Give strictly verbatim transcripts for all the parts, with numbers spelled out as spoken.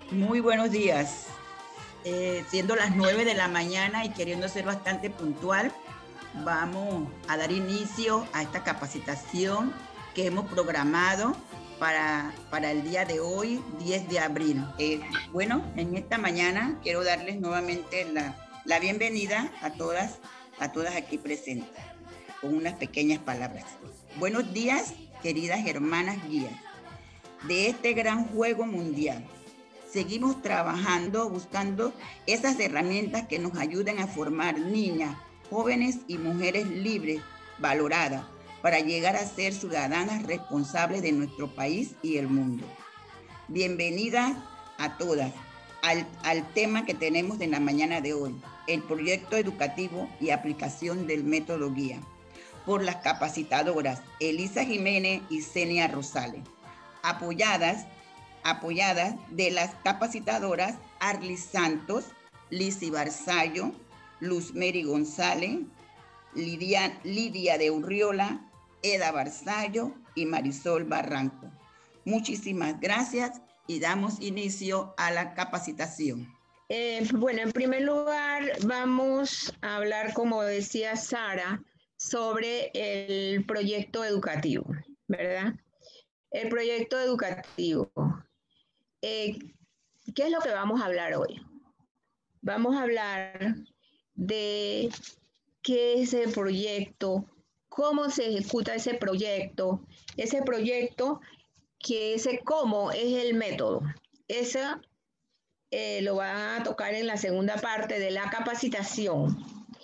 Muy buenos días. Eh, siendo las nueve de la mañana y queriendo ser bastante puntual, vamos a dar inicio a esta capacitación que hemos programado para, para el día de hoy, diez de abril. Eh, bueno, en esta mañana quiero darles nuevamente la, la bienvenida a todas, a todas aquí presentes, con unas pequeñas palabras. Buenos días, queridas hermanas guías de este gran juego mundial. Seguimos trabajando, buscando esas herramientas que nos ayuden a formar niñas, jóvenes y mujeres libres, valoradas, para llegar a ser ciudadanas responsables de nuestro país y el mundo. Bienvenidas a todas al, al tema que tenemos en la mañana de hoy, el proyecto educativo y aplicación del método guía, por las capacitadoras Elisa Jiménez y Zenia Rosales, apoyadas apoyadas de las capacitadoras Arlis Santos, Lizzy Barzallo, Luz Mary González, Lidia, Lidia de Urriola, Eda Barzallo y Marisol Barranco. Muchísimas gracias y damos inicio a la capacitación. Eh, bueno, en primer lugar vamos a hablar, como decía Sara, sobre el proyecto educativo, ¿verdad? El proyecto educativo. Eh, ¿Qué es lo que vamos a hablar hoy? Vamos a hablar de qué es el proyecto, cómo se ejecuta ese proyecto, ese proyecto que ese cómo es el método. Eso eh, lo va a tocar en la segunda parte de la capacitación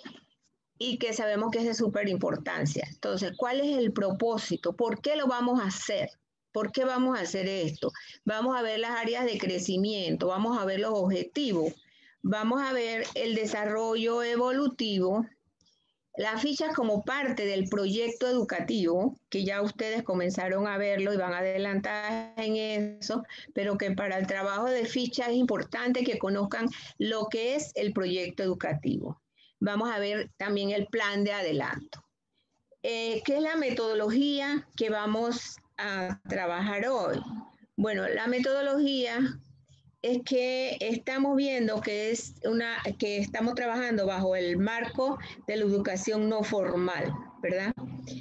y que sabemos que es de súper importancia. Entonces, ¿cuál es el propósito? ¿Por qué lo vamos a hacer? ¿Por qué vamos a hacer esto? Vamos a ver las áreas de crecimiento, vamos a ver los objetivos, vamos a ver el desarrollo evolutivo, las fichas como parte del proyecto educativo, que ya ustedes comenzaron a verlo y van adelantadas en eso, pero que para el trabajo de ficha es importante que conozcan lo que es el proyecto educativo. Vamos a ver también el plan de adelanto. Eh, ¿Qué es la metodología que vamos a trabajar hoy? Bueno, la metodología es que estamos viendo que es una que estamos trabajando bajo el marco de la educación no formal, ¿verdad?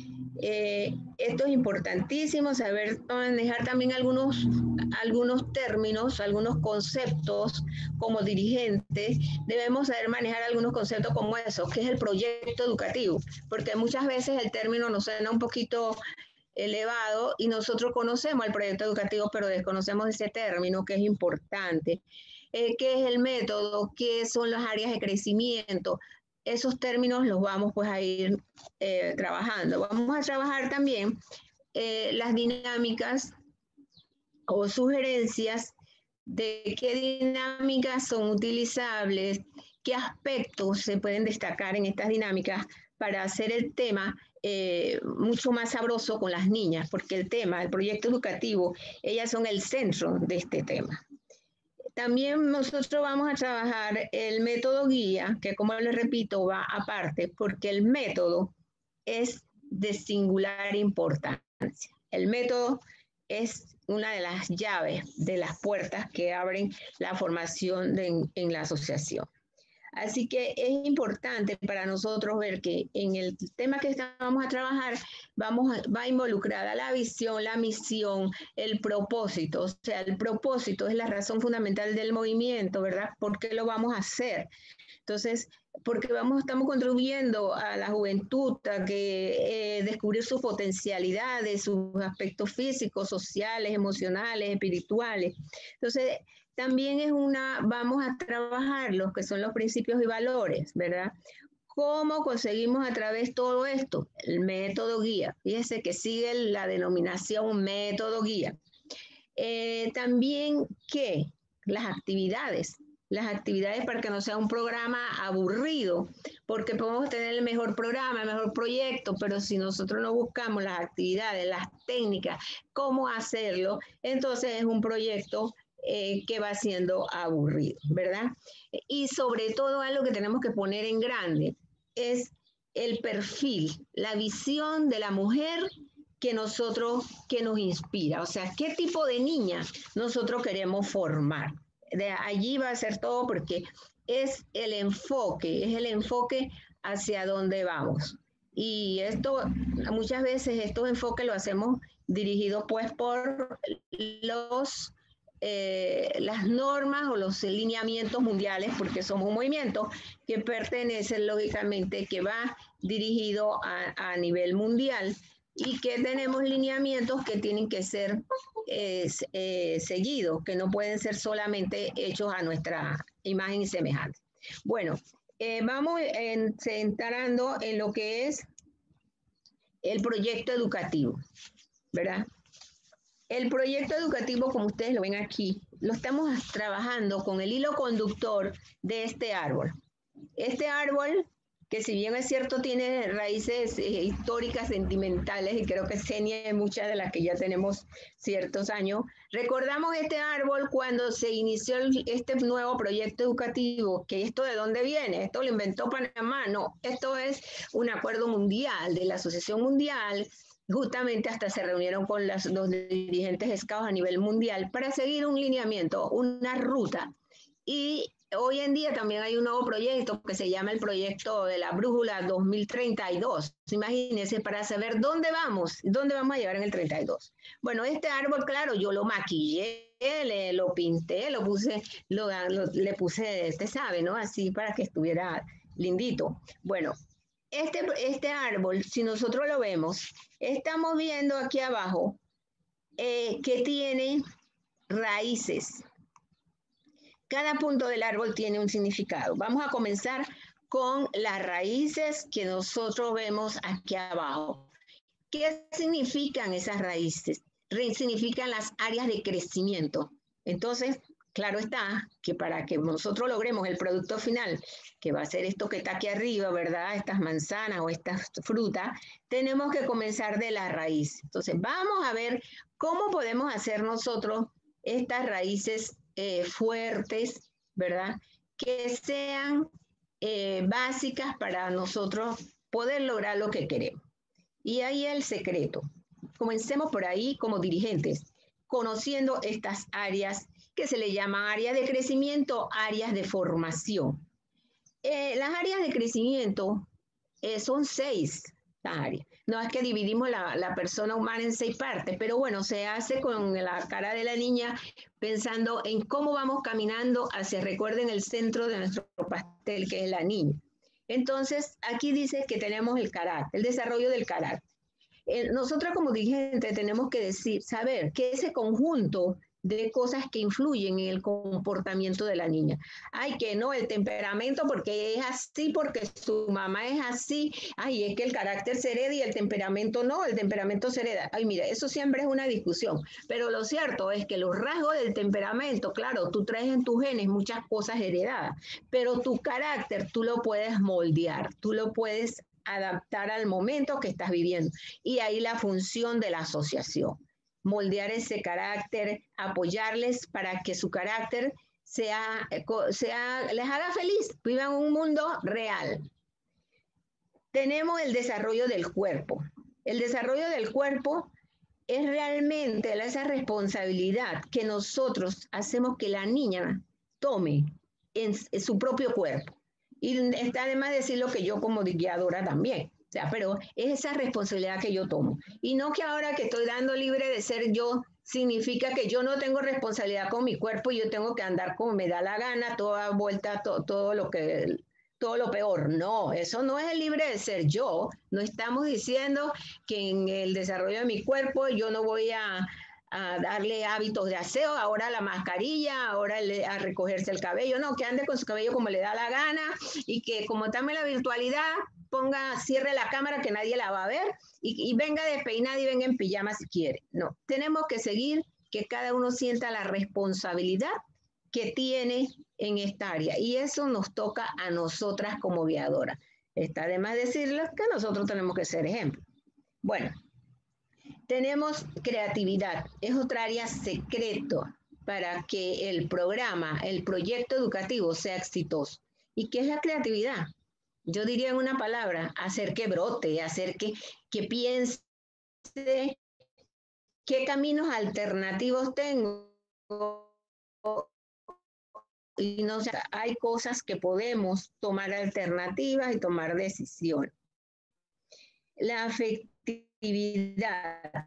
Eh, esto es importantísimo, saber manejar también algunos, algunos términos, algunos conceptos como dirigentes. Debemos saber manejar algunos conceptos como eso, que es el proyecto educativo, porque muchas veces el término nos suena un poquito elevado y nosotros conocemos el proyecto educativo, pero desconocemos ese término que es importante. Eh, ¿Qué es el método? ¿Qué son las áreas de crecimiento? Esos términos los vamos pues a ir eh, trabajando. Vamos a trabajar también eh, las dinámicas o sugerencias de qué dinámicas son utilizables, qué aspectos se pueden destacar en estas dinámicas para hacer el tema eh, mucho más sabroso con las niñas, porque el tema, el proyecto educativo, ellas son el centro de este tema. También nosotros vamos a trabajar el método guía, que como les repito, va aparte, porque el método es de singular importancia. El método es una de las llaves de las puertas que abren la formación de, en, en la asociación. Así que es importante para nosotros ver que en el tema que vamos a trabajar vamos a, va involucrada la visión, la misión, el propósito. O sea, el propósito es la razón fundamental del movimiento, ¿verdad? ¿Por qué lo vamos a hacer? Entonces, porque vamos, estamos contribuyendo a la juventud a que eh, descubrir sus potencialidades, sus aspectos físicos, sociales, emocionales, espirituales. Entonces, también es una, vamos a trabajar los que son los principios y valores, ¿verdad? ¿Cómo conseguimos a través de todo esto? El método guía. Fíjense que sigue la denominación método guía. Eh, también, ¿qué? Las actividades. Las actividades para que no sea un programa aburrido, porque podemos tener el mejor programa, el mejor proyecto, pero si nosotros no buscamos las actividades, las técnicas, cómo hacerlo, entonces es un proyecto eh, que va siendo aburrido, ¿verdad? Y sobre todo algo que tenemos que poner en grande es el perfil, la visión de la mujer que nosotros, que nos inspira, o sea, qué tipo de niña nosotros queremos formar. de allí va a ser todo porque es el enfoque, es el enfoque hacia dónde vamos. Y esto, muchas veces estos enfoques lo hacemos dirigidos pues por los, eh, las normas o los lineamientos mundiales, porque somos un movimiento que pertenece lógicamente, que va dirigido a, a nivel mundial y que tenemos lineamientos que tienen que ser eh, eh, seguidos, que no pueden ser solamente hechos a nuestra imagen y semejanza. Bueno, eh, vamos en, entrando en lo que es el proyecto educativo, ¿verdad? El proyecto educativo, como ustedes lo ven aquí, lo estamos trabajando con el hilo conductor de este árbol. Este árbol, que si bien es cierto tiene raíces eh, históricas, sentimentales, y creo que seña muchas de las que ya tenemos ciertos años, recordamos este árbol cuando se inició el, este nuevo proyecto educativo, que esto de dónde viene, esto lo inventó Panamá, no, esto es un acuerdo mundial de la Asociación Mundial. Justamente hasta se reunieron con las, los dirigentes scouts a nivel mundial para seguir un lineamiento, una ruta. Y hoy en día también hay un nuevo proyecto que se llama el proyecto de la Brújula dos mil treinta y dos. Imagínense, para saber dónde vamos, dónde vamos a llegar en el treinta y dos. Bueno, este árbol, claro, yo lo maquillé, le, lo pinté, lo puse, lo, lo, le puse, usted sabe, ¿no? Así para que estuviera lindito. Bueno, este, este árbol, si nosotros lo vemos, estamos viendo aquí abajo eh, que tiene raíces. Cada punto del árbol tiene un significado. Vamos a comenzar con las raíces que nosotros vemos aquí abajo. ¿Qué significan esas raíces? Significan las áreas de crecimiento. Entonces, claro está que para que nosotros logremos el producto final, que va a ser esto que está aquí arriba, ¿verdad? Estas manzanas o estas frutas, tenemos que comenzar de la raíz. Entonces, vamos a ver cómo podemos hacer nosotros estas raíces eh, fuertes, ¿verdad? Que sean eh, básicas para nosotros poder lograr lo que queremos. Y ahí el secreto. Comencemos por ahí como dirigentes, conociendo estas áreas que se le llaman áreas de crecimiento, áreas de formación. Eh, las áreas de crecimiento eh, son seis áreas. No es que dividimos la, la persona humana en seis partes, pero bueno, se hace con la cara de la niña pensando en cómo vamos caminando hacia, recuerden, el centro de nuestro pastel, que es la niña. Entonces, aquí dice que tenemos el carácter, el desarrollo del carácter. Eh, nosotros como dirigentes tenemos que decir, saber que ese conjunto de cosas que influyen en el comportamiento de la niña. Ay, que no, el temperamento porque es así, porque su mamá es así. Ay, es que el carácter se hereda y el temperamento no, el temperamento se hereda. Ay, mira, eso siempre es una discusión. Pero lo cierto es que los rasgos del temperamento, claro, tú traes en tus genes muchas cosas heredadas, pero tu carácter tú lo puedes moldear, tú lo puedes adaptar al momento que estás viviendo. Y ahí la función de la asociación. Moldear ese carácter, apoyarles para que su carácter sea, sea, les haga feliz, vivan un mundo real. Tenemos el desarrollo del cuerpo. El desarrollo del cuerpo es realmente esa responsabilidad que nosotros hacemos que la niña tome en, en su propio cuerpo. Y está además decirlo que yo como guiadora también. O sea, pero es esa responsabilidad que yo tomo. Y no que ahora que estoy dando libre de ser yo, significa que yo no tengo responsabilidad con mi cuerpo y yo tengo que andar como me da la gana, toda vuelta, to, todo lo que, todo lo peor. No, eso no es el libre de ser yo. No estamos diciendo que en el desarrollo de mi cuerpo yo no voy a, a darle hábitos de aseo, ahora la mascarilla, ahora le, a recogerse el cabello. No, que ande con su cabello como le da la gana y que como estamos en la virtualidad, ponga, cierre la cámara que nadie la va a ver y, y venga despeinada y venga en pijama si quiere. No, tenemos que seguir que cada uno sienta la responsabilidad que tiene en esta área y eso nos toca a nosotras como guiadoras. Está de más decirles que nosotros tenemos que ser ejemplo. Bueno, tenemos creatividad, es otra área secreto para que el programa, el proyecto educativo sea exitoso. ¿Y qué es la creatividad? Yo diría en una palabra, hacer que brote, hacer que, que piense qué caminos alternativos tengo y no hay cosas que podemos tomar alternativas y tomar decisiones. La afectividad.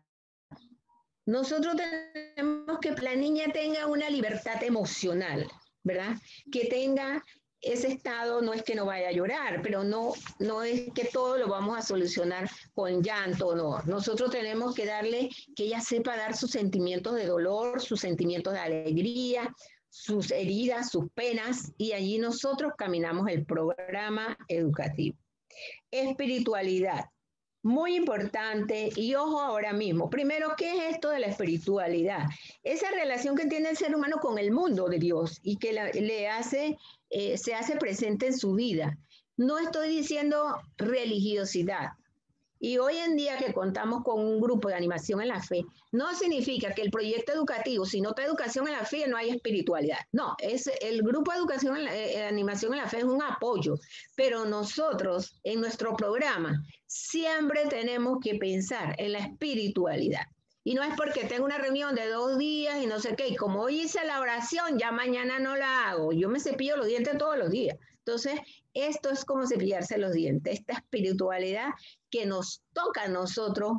Nosotros tenemos que la niña tenga una libertad emocional, ¿verdad? Que tenga ese estado, no es que no vaya a llorar, pero no, no es que todo lo vamos a solucionar con llanto, no. Nosotros tenemos que darle, que ella sepa dar sus sentimientos de dolor, sus sentimientos de alegría, sus heridas, sus penas, y allí nosotros caminamos el programa educativo. Espiritualidad. Muy importante, y ojo ahora mismo. Primero, ¿qué es esto de la espiritualidad? Esa relación que tiene el ser humano con el mundo de Dios y que la, le hace, eh, se hace presente en su vida. No estoy diciendo religiosidad. Y hoy en día que contamos con un grupo de animación en la fe, no significa que el proyecto educativo, si no está educación en la fe, no hay espiritualidad. No, es el grupo de educación en la, eh, animación en la fe es un apoyo, pero nosotros en nuestro programa siempre tenemos que pensar en la espiritualidad. Y no es porque tengo una reunión de dos días y no sé qué, y como hoy hice la oración, ya mañana no la hago. Yo me cepillo los dientes todos los días. Entonces, esto es como cepillarse los dientes, esta espiritualidad que nos toca a nosotros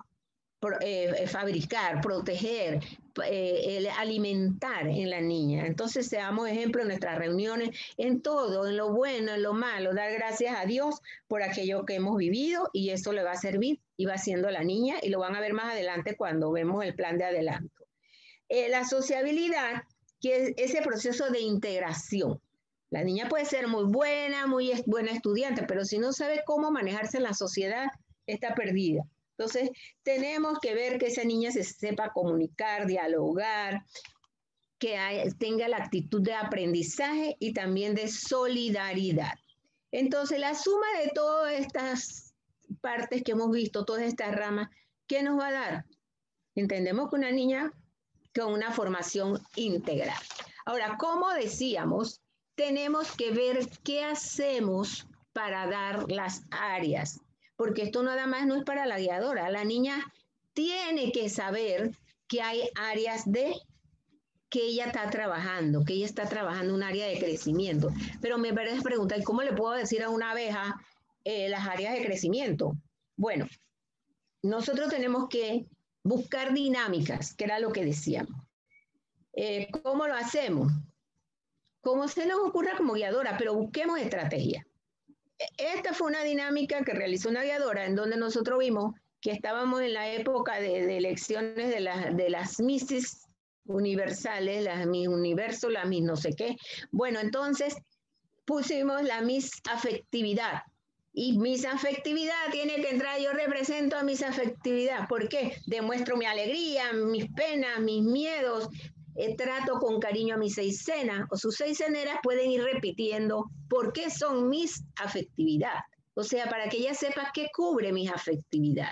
eh, fabricar, proteger, eh, el alimentar en la niña. Entonces, seamos ejemplo en nuestras reuniones, en todo, en lo bueno, en lo malo, dar gracias a Dios por aquello que hemos vivido y eso le va a servir y va haciendo la niña y lo van a ver más adelante cuando vemos el plan de adelanto. Eh, la sociabilidad, que es ese proceso de integración. La niña puede ser muy buena, muy buena estudiante, pero si no sabe cómo manejarse en la sociedad, está perdida. Entonces, tenemos que ver que esa niña se sepa comunicar, dialogar, que hay, tenga la actitud de aprendizaje y también de solidaridad. Entonces, la suma de todas estas partes que hemos visto, todas estas ramas, ¿qué nos va a dar? Entendemos que una niña con una formación integral. Ahora, como decíamos, tenemos que ver qué hacemos para dar las áreas, porque esto nada más no es para la guiadora. La niña tiene que saber que hay áreas de que ella está trabajando, que ella está trabajando un área de crecimiento. Pero me parece preguntar, ¿cómo le puedo decir a una abeja eh, las áreas de crecimiento? Bueno, nosotros tenemos que buscar dinámicas, que era lo que decíamos. Eh, ¿Cómo lo hacemos? Como se nos ocurra como guiadora, pero busquemos estrategia. Esta fue una dinámica que realizó una guiadora en donde nosotros vimos que estábamos en la época de, de elecciones de, la, de las Misses universales, las Miss Universo, las Miss no sé qué. Bueno, entonces pusimos la Miss Afectividad. Y Miss Afectividad tiene que entrar, yo represento a Miss Afectividad. ¿Por qué? Demuestro mi alegría, mis penas, mis miedos. Eh, trato con cariño a mis seisenas o sus seiseneras pueden ir repitiendo por qué son mis afectividad. O sea, para que ella sepa qué cubre mis afectividad.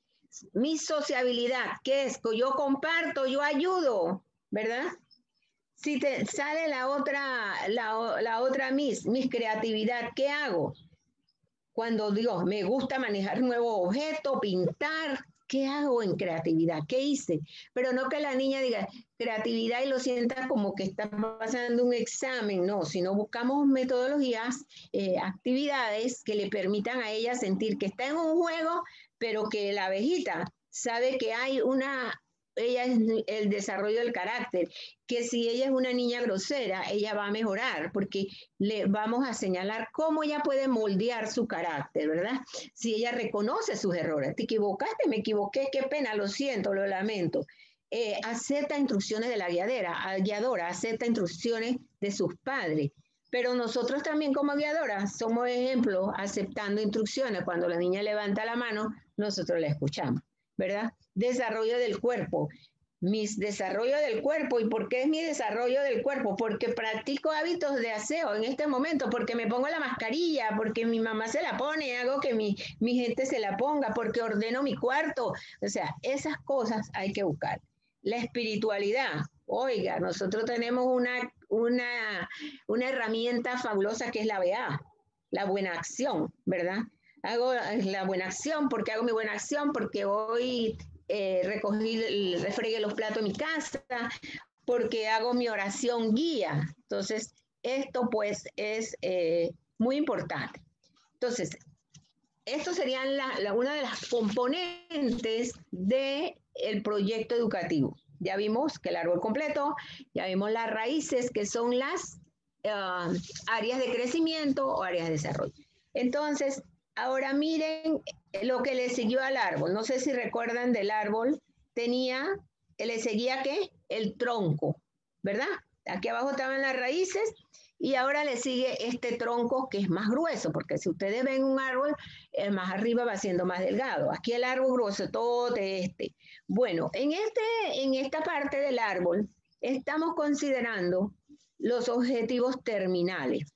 Mi sociabilidad, ¿qué es? Yo comparto, yo ayudo, ¿verdad? Si te sale la otra, la, la otra mis, mis creatividad, ¿qué hago? Cuando Dios me gusta manejar nuevos objetos, pintar, ¿qué hago en creatividad? ¿Qué hice? Pero no que la niña diga creatividad y lo sienta como que está pasando un examen, no, sino buscamos metodologías, eh, actividades que le permitan a ella sentir que está en un juego, pero que la abejita sabe que hay una, ella es el desarrollo del carácter, que si ella es una niña grosera, ella va a mejorar, porque le vamos a señalar cómo ella puede moldear su carácter, ¿verdad? Si ella reconoce sus errores, te equivocaste, me equivoqué, qué pena, lo siento, lo lamento. Eh, acepta instrucciones de la guiadora, guiadora, acepta instrucciones de sus padres. Pero nosotros también como guiadora somos ejemplos aceptando instrucciones. Cuando la niña levanta la mano, nosotros la escuchamos, ¿verdad? Desarrollo del cuerpo. Mis desarrollo del cuerpo. ¿Y por qué es mi desarrollo del cuerpo? Porque practico hábitos de aseo en este momento, porque me pongo la mascarilla, porque mi mamá se la pone, hago que mi, mi gente se la ponga, porque ordeno mi cuarto. O sea, esas cosas hay que buscar. La espiritualidad. Oiga, nosotros tenemos una, una, una herramienta fabulosa que es la B A, la buena acción, ¿verdad? Hago la buena acción, porque hago mi buena acción, porque hoy eh, recogí, refregué los platos en mi casa, porque hago mi oración guía. Entonces, esto pues es eh, muy importante. Entonces, esto serían la, la, una de las componentes del proyecto educativo. Ya vimos que el árbol completo, ya vimos las raíces, que son las uh, áreas de crecimiento o áreas de desarrollo. Entonces, ahora miren lo que le siguió al árbol. No sé si recuerdan del árbol, tenía, le seguía ¿qué? El tronco, ¿verdad? Aquí abajo estaban las raíces y ahora le sigue este tronco que es más grueso, porque si ustedes ven un árbol, el más arriba va siendo más delgado. Aquí el árbol grueso, todo este. Bueno, en, este, en esta parte del árbol estamos considerando los objetivos terminales.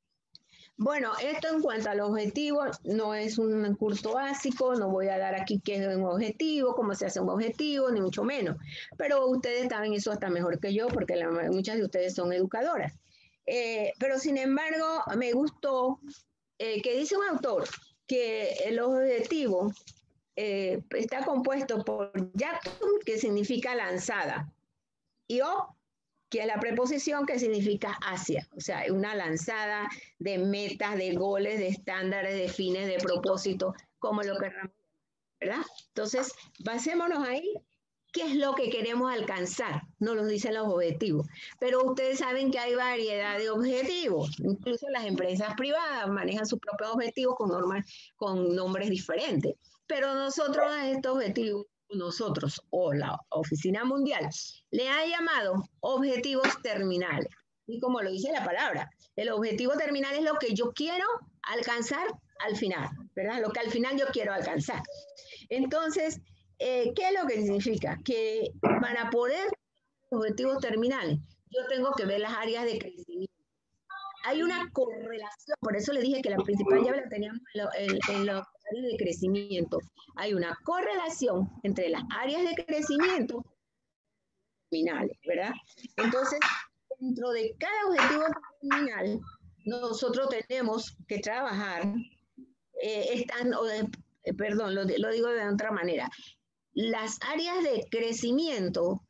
Bueno, esto en cuanto al objetivo, no es un curso básico, no voy a dar aquí qué es un objetivo, cómo se hace un objetivo, ni mucho menos. Pero ustedes saben eso hasta mejor que yo, porque la, muchas de ustedes son educadoras. Eh, pero sin embargo, me gustó eh, que dice un autor que el objetivo eh, está compuesto por Yaktum, que significa lanzada, y O, que es la preposición que significa hacia, o sea, una lanzada de metas, de goles, de estándares, de fines, de propósito, como lo queramos, ¿verdad? Entonces, basémonos ahí. ¿Qué es lo que queremos alcanzar? Nos lo dicen los objetivos. Pero ustedes saben que hay variedad de objetivos. Incluso las empresas privadas manejan sus propios objetivos con, normas, con nombres diferentes. Pero nosotros a estos objetivos, nosotros o la Oficina Mundial, le ha llamado objetivos terminales. Y como lo dice la palabra, el objetivo terminal es lo que yo quiero alcanzar al final, ¿verdad? Lo que al final yo quiero alcanzar. Entonces, Eh, ¿qué es lo que significa? Que para poder los objetivos terminales, yo tengo que ver las áreas de crecimiento. Hay una correlación, por eso le dije que la principal llave la teníamos en, lo, en, en las áreas de crecimiento. Hay una correlación entre las áreas de crecimiento terminales, ¿verdad? Entonces, dentro de cada objetivo terminal, nosotros tenemos que trabajar, eh, están, eh, perdón, lo, lo digo de otra manera. Las áreas de crecimiento,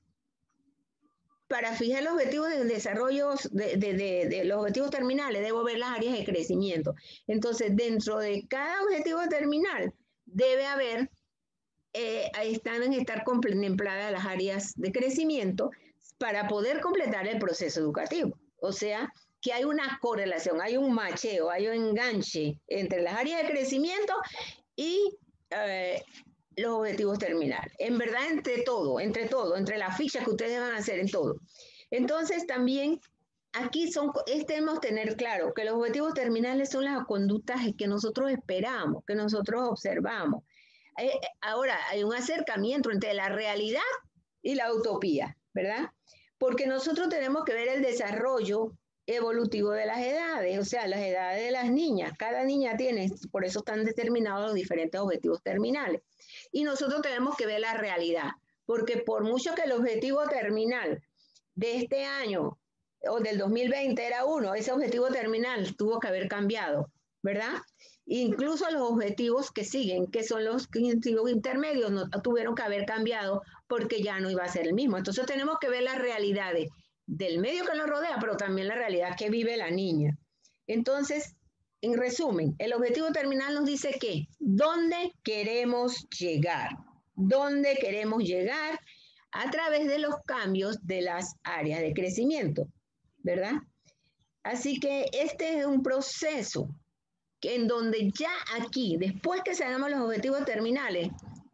para fijar los objetivos de desarrollo, de, de, de, de los objetivos terminales, debo ver las áreas de crecimiento. Entonces, dentro de cada objetivo terminal, debe haber, eh, están en estar contempladas las áreas de crecimiento para poder completar el proceso educativo. O sea, que hay una correlación, hay un macheo, hay un enganche entre las áreas de crecimiento y eh, los objetivos terminales. En verdad, entre todo, entre todo, entre las fichas que ustedes van a hacer en todo. Entonces, también aquí son, debemos tener claro que los objetivos terminales son las conductas que nosotros esperamos, que nosotros observamos. Eh, ahora, hay un acercamiento entre la realidad y la utopía, ¿verdad? Porque nosotros tenemos que ver el desarrollo evolutivo de las edades, o sea, las edades de las niñas. Cada niña tiene, por eso están determinados los diferentes objetivos terminales. Y nosotros tenemos que ver la realidad, porque por mucho que el objetivo terminal de este año o del dos mil veinte era uno, ese objetivo terminal tuvo que haber cambiado, ¿verdad? Incluso los objetivos que siguen, que son los objetivos intermedios, no tuvieron que haber cambiado porque ya no iba a ser el mismo. Entonces tenemos que ver las realidades del medio que nos rodea, pero también la realidad que vive la niña. Entonces, en resumen, el objetivo terminal nos dice que ¿dónde queremos llegar? ¿Dónde queremos llegar? A través de los cambios de las áreas de crecimiento, ¿verdad? Así que este es un proceso que en donde ya aquí, después que hagamos los objetivos terminales,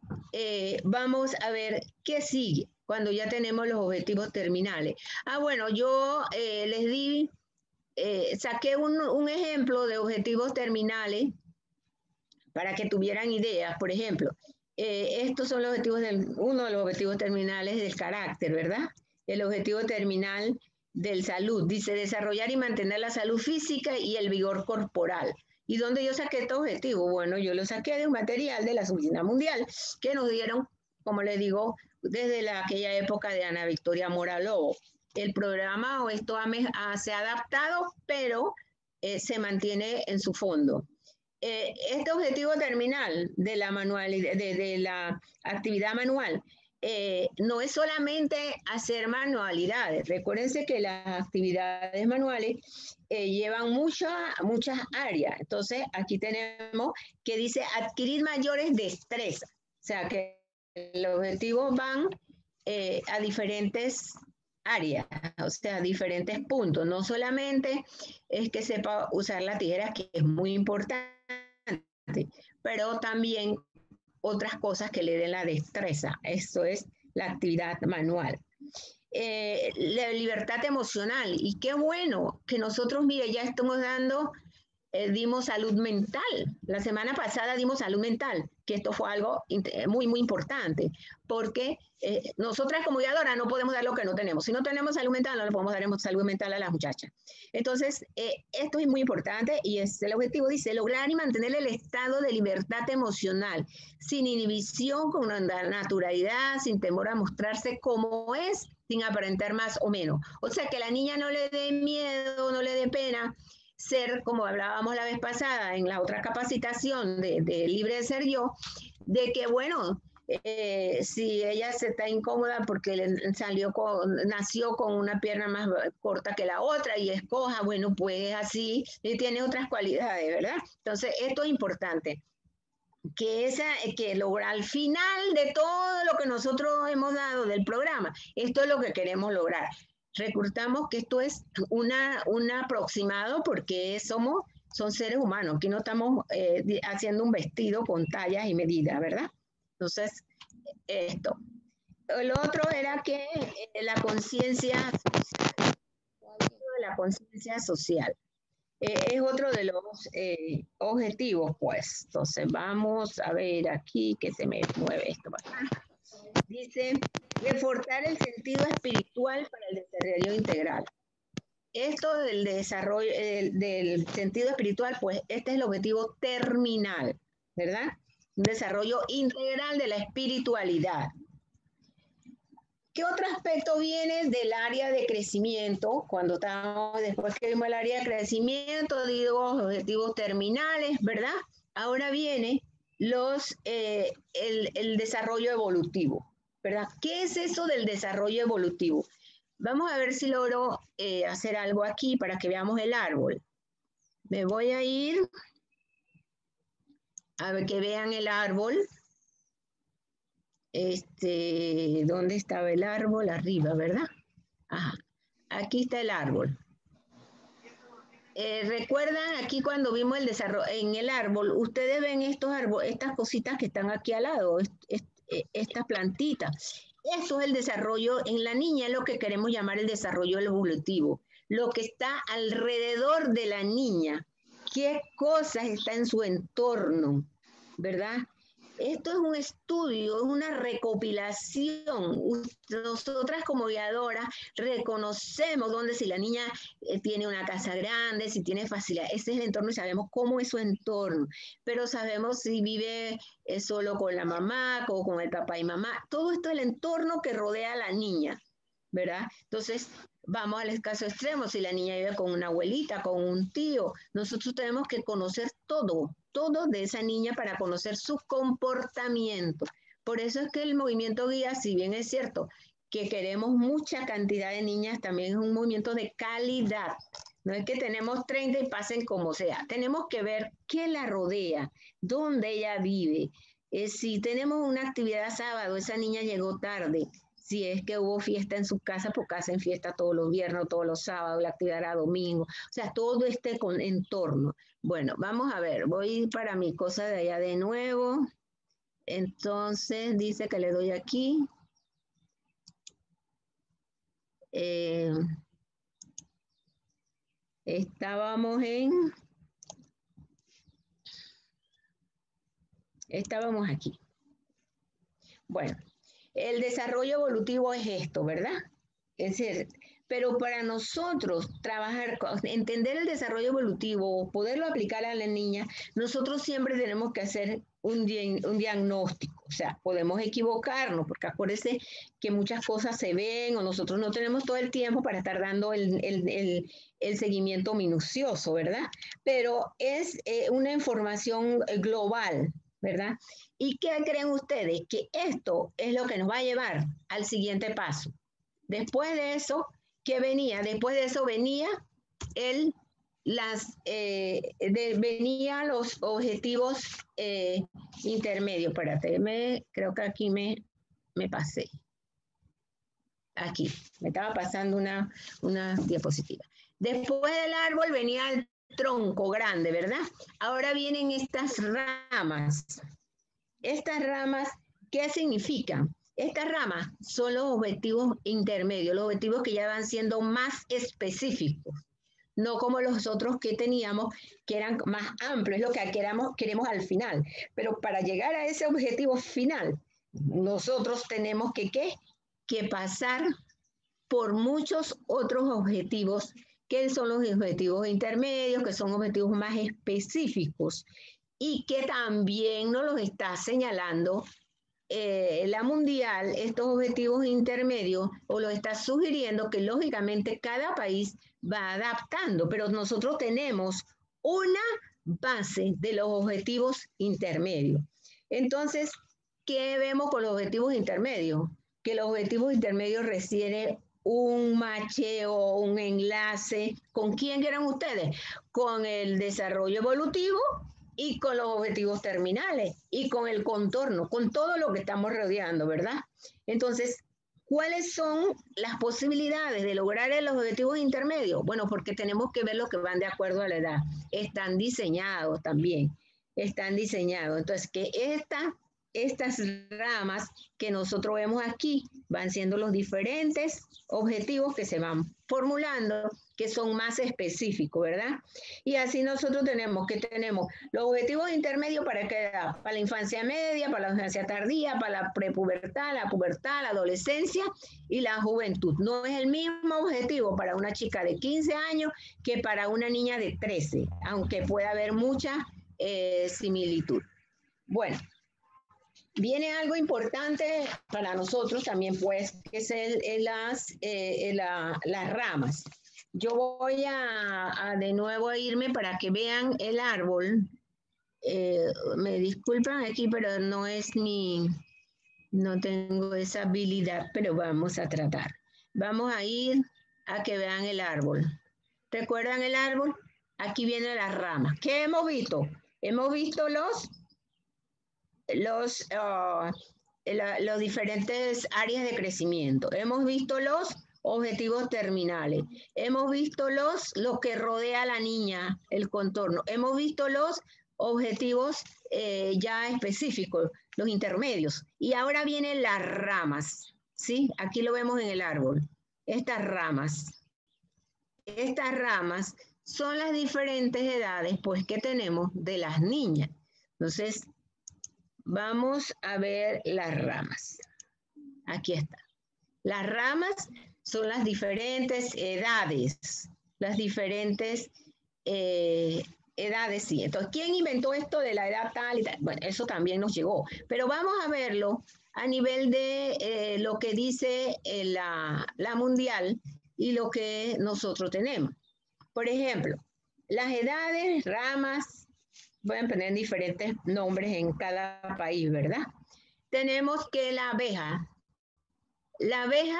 eh, vamos a ver qué sigue cuando ya tenemos los objetivos terminales. Ah, bueno, yo eh, les di, eh, saqué un, un ejemplo de objetivos terminales para que tuvieran ideas. Por ejemplo, eh, estos son los objetivos del, uno de los objetivos terminales del carácter, ¿verdad? El objetivo terminal del salud, dice desarrollar y mantener la salud física y el vigor corporal. ¿Y dónde yo saqué este objetivo? Bueno, yo lo saqué de un material de la Oficina Mundial que nos dieron, como les digo, desde la, aquella época de Ana Victoria Mora Lobo. El programa o esto ha, ha, se ha adaptado, pero eh, se mantiene en su fondo. Eh, este objetivo terminal de la, manual, de, de la actividad manual eh, no es solamente hacer manualidades. Recuérdense que las actividades manuales eh, llevan mucha, muchas áreas. Entonces, aquí tenemos que dice adquirir mayores destrezas. O sea, que los objetivos van eh, a diferentes áreas, o sea, diferentes puntos. No solamente es que sepa usar la tijera, que es muy importante, pero también otras cosas que le den la destreza. Eso es la actividad manual. Eh, la libertad emocional. Y qué bueno que nosotros, mire, ya estamos dando, eh, dimos salud mental. La semana pasada dimos salud mental, que esto fue algo muy, muy importante, porque eh, nosotras como guiadoras no podemos dar lo que no tenemos. Si no tenemos salud mental, no le podemos dar salud mental a las muchachas. Entonces, eh, esto es muy importante y es el objetivo, dice, lograr y mantener el estado de libertad emocional, sin inhibición, con una naturalidad, sin temor a mostrarse como es, sin aparentar más o menos. O sea, que la niña no le dé miedo, no le dé pena ser, como hablábamos la vez pasada en la otra capacitación de, de Libre de Ser Yo, de que, bueno, eh, si ella se está incómoda porque le salió con, nació con una pierna más corta que la otra y escoja, bueno, pues así, y tiene otras cualidades, ¿verdad? Entonces, esto es importante. Que, esa, que logra, al final de todo lo que nosotros hemos dado del programa, esto es lo que queremos lograr. Recordamos que esto es una, un aproximado porque somos, son seres humanos. Aquí no estamos eh, haciendo un vestido con tallas y medidas, ¿verdad? Entonces, esto. El otro era que eh, la conciencia social, la conciencia social. Eh, es otro de los eh, objetivos, pues. Entonces, vamos a ver aquí que se me mueve esto bastante. Dice, reforzar el sentido espiritual para el desarrollo integral. Esto del desarrollo, del, del sentido espiritual, pues este es el objetivo terminal, ¿verdad? Un desarrollo integral de la espiritualidad. ¿Qué otro aspecto viene del área de crecimiento? Cuando estamos, después que vimos el área de crecimiento, digo, objetivos terminales, ¿verdad? Ahora viene los, eh, el, el desarrollo evolutivo, ¿verdad? ¿Qué es eso del desarrollo evolutivo? Vamos a ver si logro eh, hacer algo aquí para que veamos el árbol. Me voy a ir a ver que vean el árbol. Este, ¿dónde estaba el árbol? Arriba, ¿verdad? Ajá. Aquí está el árbol. Eh, ¿Recuerdan aquí cuando vimos el desarrollo en el árbol? Ustedes ven estos árboles, estas cositas que están aquí al lado, est est estas plantitas. Eso es el desarrollo en la niña, es lo que queremos llamar el desarrollo evolutivo. Lo que está alrededor de la niña. ¿Qué cosas está en su entorno? ¿Verdad? Esto es un estudio, es una recopilación. Nosotras como guiadoras reconocemos dónde, si la niña tiene una casa grande, si tiene facilidad, ese es el entorno y sabemos cómo es su entorno, pero sabemos si vive solo con la mamá o con el papá y mamá. Todo esto es el entorno que rodea a la niña, ¿verdad? Entonces, vamos al caso extremo, si la niña vive con una abuelita, con un tío, nosotros tenemos que conocer todo, todo de esa niña para conocer su comportamiento. Por eso es que el movimiento guía, si bien es cierto que queremos mucha cantidad de niñas, también es un movimiento de calidad. No es que tenemos treinta y pasen como sea. Tenemos que ver qué la rodea, dónde ella vive. Eh, si tenemos una actividad sábado, esa niña llegó tarde. Si es que hubo fiesta en su casa, porque hacen fiesta todos los viernes, todos los sábados, la actividad era domingo. O sea, todo este con, entorno. Bueno, vamos a ver, voy para mi cosa de allá de nuevo. Entonces, dice que le doy aquí. Eh, estábamos en... Estábamos aquí. Bueno. El desarrollo evolutivo es esto, ¿verdad? Es decir, pero para nosotros trabajar, entender el desarrollo evolutivo, poderlo aplicar a la niña, nosotros siempre tenemos que hacer un, un diagnóstico. O sea, podemos equivocarnos, porque acuérdense que muchas cosas se ven o nosotros no tenemos todo el tiempo para estar dando el, el, el, el seguimiento minucioso, ¿verdad? Pero es eh, una información global. ¿verdad? ¿Y qué creen ustedes? Que esto es lo que nos va a llevar al siguiente paso. Después de eso, ¿qué venía? Después de eso venía el, las, eh, de, venía los objetivos eh, intermedios. Espérate, me, creo que aquí me, me pasé. Aquí, me estaba pasando una, una diapositiva. Después del árbol venía el tronco grande, ¿verdad? Ahora vienen estas ramas. Estas ramas, ¿qué significan? Estas ramas son los objetivos intermedios, los objetivos que ya van siendo más específicos, no como los otros que teníamos, que eran más amplios, es lo que queramos, queremos al final. Pero para llegar a ese objetivo final, nosotros tenemos que, ¿qué? que pasar por muchos otros objetivos, que son los objetivos intermedios, que son objetivos más específicos, y que también nos los está señalando eh, la mundial, estos objetivos intermedios, o lo está sugiriendo que lógicamente cada país va adaptando, pero nosotros tenemos una base de los objetivos intermedios. Entonces, ¿qué vemos con los objetivos intermedios? Que los objetivos intermedios requieren un macheo, un enlace. ¿Con quién eran ustedes? Con el desarrollo evolutivo y con los objetivos terminales y con el contorno, con todo lo que estamos rodeando, ¿verdad? Entonces, ¿cuáles son las posibilidades de lograr los objetivos intermedios? Bueno, porque tenemos que ver los que van de acuerdo a la edad. Están diseñados también, están diseñados. Entonces, que esta, estas ramas que nosotros vemos aquí van siendo los diferentes objetivos que se van formulando, que son más específicos, ¿verdad? Y así nosotros tenemos que tenemos los objetivos intermedios para qué edad, para la infancia media, para la infancia tardía, para la prepubertad, la pubertad, la adolescencia y la juventud. No es el mismo objetivo para una chica de quince años que para una niña de trece, aunque pueda haber mucha eh, similitud. Bueno, viene algo importante para nosotros también, pues, que es el, el las, eh, la, las ramas. Yo voy a, a de nuevo a irme para que vean el árbol. Eh, me disculpan aquí, pero no es mi, no tengo esa habilidad, pero vamos a tratar. Vamos a ir a que vean el árbol. ¿Recuerdan el árbol? Aquí vienen las ramas. ¿Qué hemos visto? Hemos visto los, los, uh, la, los diferentes áreas de crecimiento. Hemos visto los objetivos terminales. Hemos visto los, los que rodea a la niña, el contorno. Hemos visto los objetivos eh, ya específicos, los intermedios. Y ahora vienen las ramas, ¿sí? Aquí lo vemos en el árbol. Estas ramas. Estas ramas son las diferentes edades, pues, que tenemos de las niñas. Entonces, vamos a ver las ramas. Aquí está. Las ramas son las diferentes edades, las diferentes eh, edades, sí. Entonces, ¿quién inventó esto de la edad tal y tal? Bueno, eso también nos llegó. Pero vamos a verlo a nivel de eh, lo que dice eh, la, la mundial y lo que nosotros tenemos. Por ejemplo, las edades, ramas, pueden poner diferentes nombres en cada país, ¿verdad? Tenemos que la abeja, la abeja,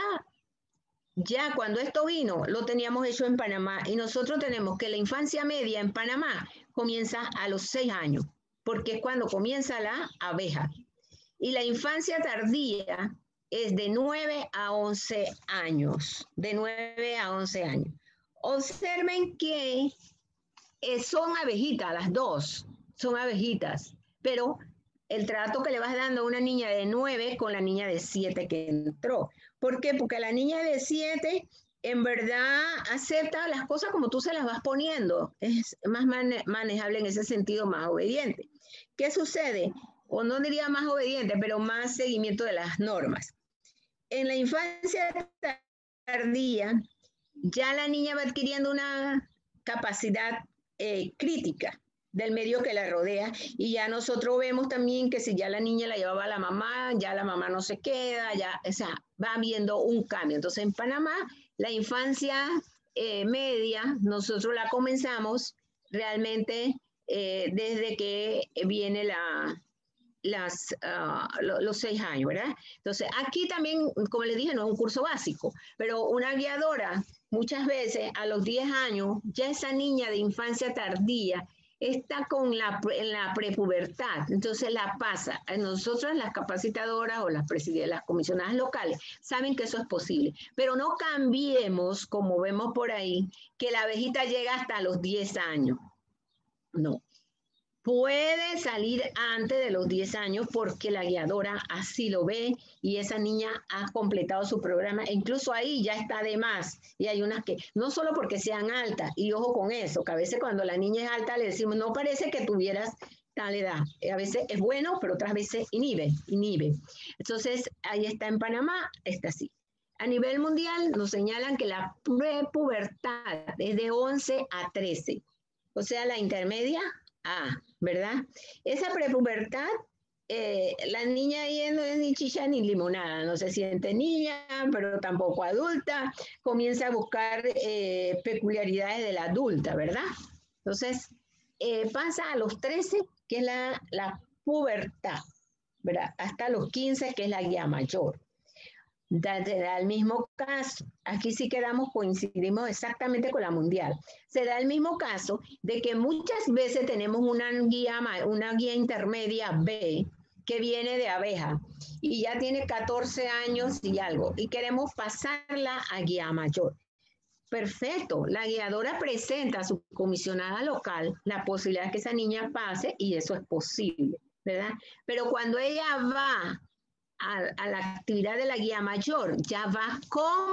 ya cuando esto vino, lo teníamos hecho en Panamá y nosotros tenemos que la infancia media en Panamá comienza a los seis años, porque es cuando comienza la abeja. Y la infancia tardía es de nueve a once años, de nueve a once años. Observen que eh, son abejitas, las dos son abejitas, pero el trato que le vas dando a una niña de nueve con la niña de siete que entró. ¿Por qué? Porque la niña de siete en verdad acepta las cosas como tú se las vas poniendo. Es más mane manejable en ese sentido, más obediente. ¿Qué sucede? O no diría más obediente, pero más seguimiento de las normas. En la infancia tardía, ya la niña va adquiriendo una capacidad eh, crítica del medio que la rodea, y ya nosotros vemos también que si ya la niña la llevaba a la mamá, ya la mamá no se queda, ya, o sea, va viendo un cambio. Entonces en Panamá, la infancia eh, media, nosotros la comenzamos realmente eh, desde que viene la, las, uh, lo, los seis años, ¿verdad? Entonces, aquí también, como les dije, no es un curso básico, pero una guiadora, muchas veces a los diez años, ya esa niña de infancia tardía está con la, en la prepubertad, entonces la pasa. Nosotros las capacitadoras o las, las comisionadas locales saben que eso es posible, pero no cambiemos, como vemos por ahí, que la abejita llega hasta los diez años. No. Puede salir antes de los diez años porque la guiadora así lo ve y esa niña ha completado su programa. E incluso ahí ya está de más. Y hay unas que, no solo porque sean altas, y ojo con eso, que a veces cuando la niña es alta le decimos, no parece que tuvieras tal edad. A veces es bueno, pero otras veces inhibe, inhibe. Entonces, ahí está en Panamá, está así. A nivel mundial nos señalan que la prepubertad es de once a trece. O sea, la intermedia, Ah, ¿verdad? Esa prepubertad, eh, la niña ahí no es ni chicha ni limonada, no se siente niña, pero tampoco adulta, comienza a buscar eh, peculiaridades de la adulta, ¿verdad? Entonces, eh, pasa a los trece, que es la, la pubertad, ¿verdad? Hasta los quince, que es la guía mayor. Da, se da el mismo caso, aquí sí quedamos, coincidimos exactamente con la mundial, se da el mismo caso de que muchas veces tenemos una guía, una guía intermedia B que viene de abeja y ya tiene catorce años y algo y queremos pasarla a guía mayor. Perfecto, la guiadora presenta a su comisionada local la posibilidad de que esa niña pase y eso es posible, ¿verdad? Pero cuando ella va A, a la actividad de la guía mayor, ya va como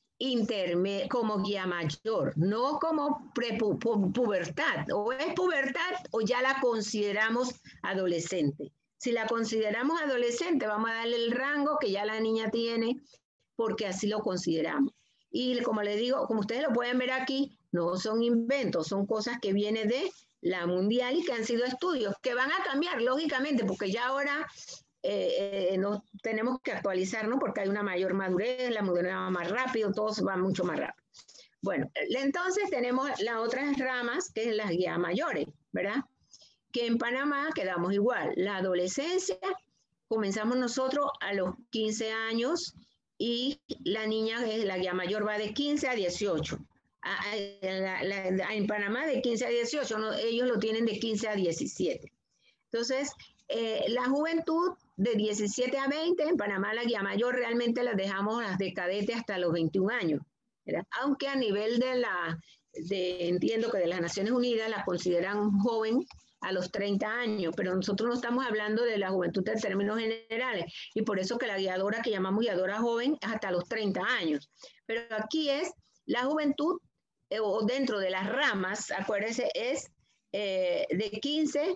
interme, como guía mayor, no como prepubertad, o es pubertad o ya la consideramos adolescente. Si la consideramos adolescente, vamos a darle el rango que ya la niña tiene, porque así lo consideramos. Y como les digo, como ustedes lo pueden ver aquí, no son inventos, son cosas que vienen de la mundial y que han sido estudios, que van a cambiar, lógicamente, porque ya ahora Eh, eh, no, tenemos que actualizarnos porque hay una mayor madurez, la madurez va más rápido, todo va mucho más rápido. Bueno, entonces tenemos las otras ramas, que es las guías mayores, ¿verdad? Que en Panamá quedamos igual. La adolescencia, comenzamos nosotros a los quince años y la niña, la guía mayor, va de quince a dieciocho. A, a, la, la, en Panamá de quince a dieciocho, no, ellos lo tienen de quince a diecisiete. Entonces, eh, la juventud de diecisiete a veinte, en Panamá la guía mayor realmente las dejamos las de cadete hasta los veintiún años, ¿verdad? Aunque a nivel de la, de, entiendo que de las Naciones Unidas la consideran joven a los treinta años, pero nosotros no estamos hablando de la juventud en términos generales, y por eso que la guiadora que llamamos guiadora joven es hasta los treinta años, pero aquí es la juventud, eh, o dentro de las ramas, acuérdense, es eh, de quince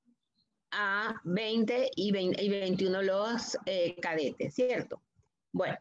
a veinte y, veinte y veintiuno los eh, cadetes, ¿cierto? Bueno,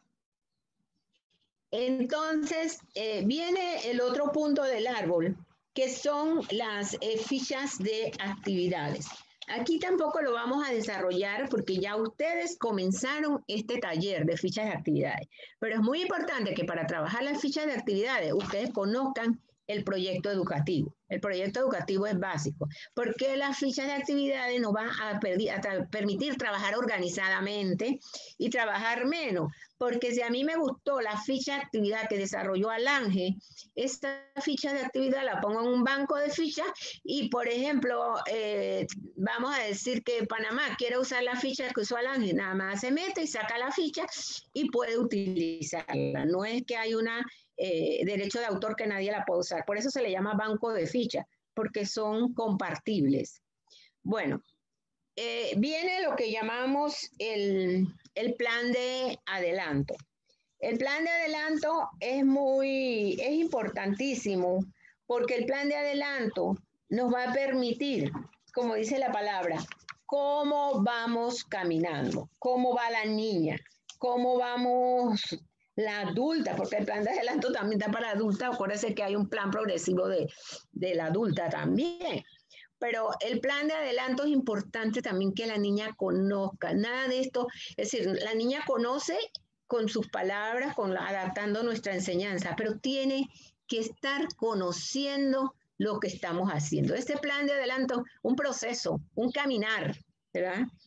entonces eh, viene el otro punto del árbol, que son las eh, fichas de actividades. Aquí tampoco lo vamos a desarrollar porque ya ustedes comenzaron este taller de fichas de actividades, pero es muy importante que para trabajar las fichas de actividades ustedes conozcan el proyecto educativo. El proyecto educativo es básico, porque las fichas de actividades nos van a, a permitir trabajar organizadamente y trabajar menos, porque si a mí me gustó la ficha de actividad que desarrolló Alange, esta ficha de actividad la pongo en un banco de fichas y, por ejemplo, eh, vamos a decir que Panamá quiere usar la ficha que usó Alange, nada más se mete y saca la ficha y puede utilizarla. No es que hay una Eh, derecho de autor que nadie la puede usar. Por eso se le llama banco de fichas, porque son compartibles. Bueno, eh, viene lo que llamamos el, el plan de adelanto. El plan de adelanto es muy, es importantísimo, porque el plan de adelanto nos va a permitir, como dice la palabra, cómo vamos caminando, cómo va la niña, cómo vamos la adulta, porque el plan de adelanto también está para adulta. Acuérdense que hay un plan progresivo de, de la adulta también. Pero el plan de adelanto es importante también que la niña conozca. Nada de esto, es decir, la niña conoce con sus palabras, con la, adaptando nuestra enseñanza, pero tiene que estar conociendo lo que estamos haciendo. Este plan de adelanto, un proceso, un caminar, ¿verdad?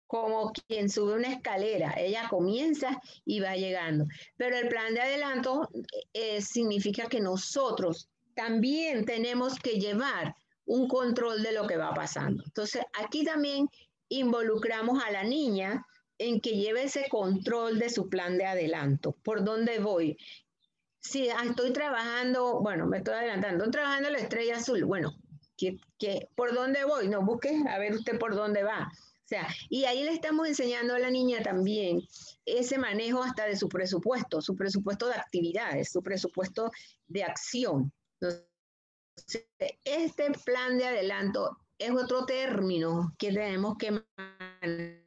como quien sube una escalera. Ella comienza y va llegando. Pero el plan de adelanto eh, significa que nosotros también tenemos que llevar un control de lo que va pasando. Entonces, aquí también involucramos a la niña en que lleve ese control de su plan de adelanto. ¿Por dónde voy? Si estoy trabajando, bueno, me estoy adelantando, estoy trabajando la estrella azul, bueno, ¿qué, qué, por dónde voy? No, busque a ver usted por dónde va. O sea, y ahí le estamos enseñando a la niña también ese manejo hasta de su presupuesto, su presupuesto de actividades, su presupuesto de acción. Entonces, este plan de adelanto es otro término que tenemos que manejar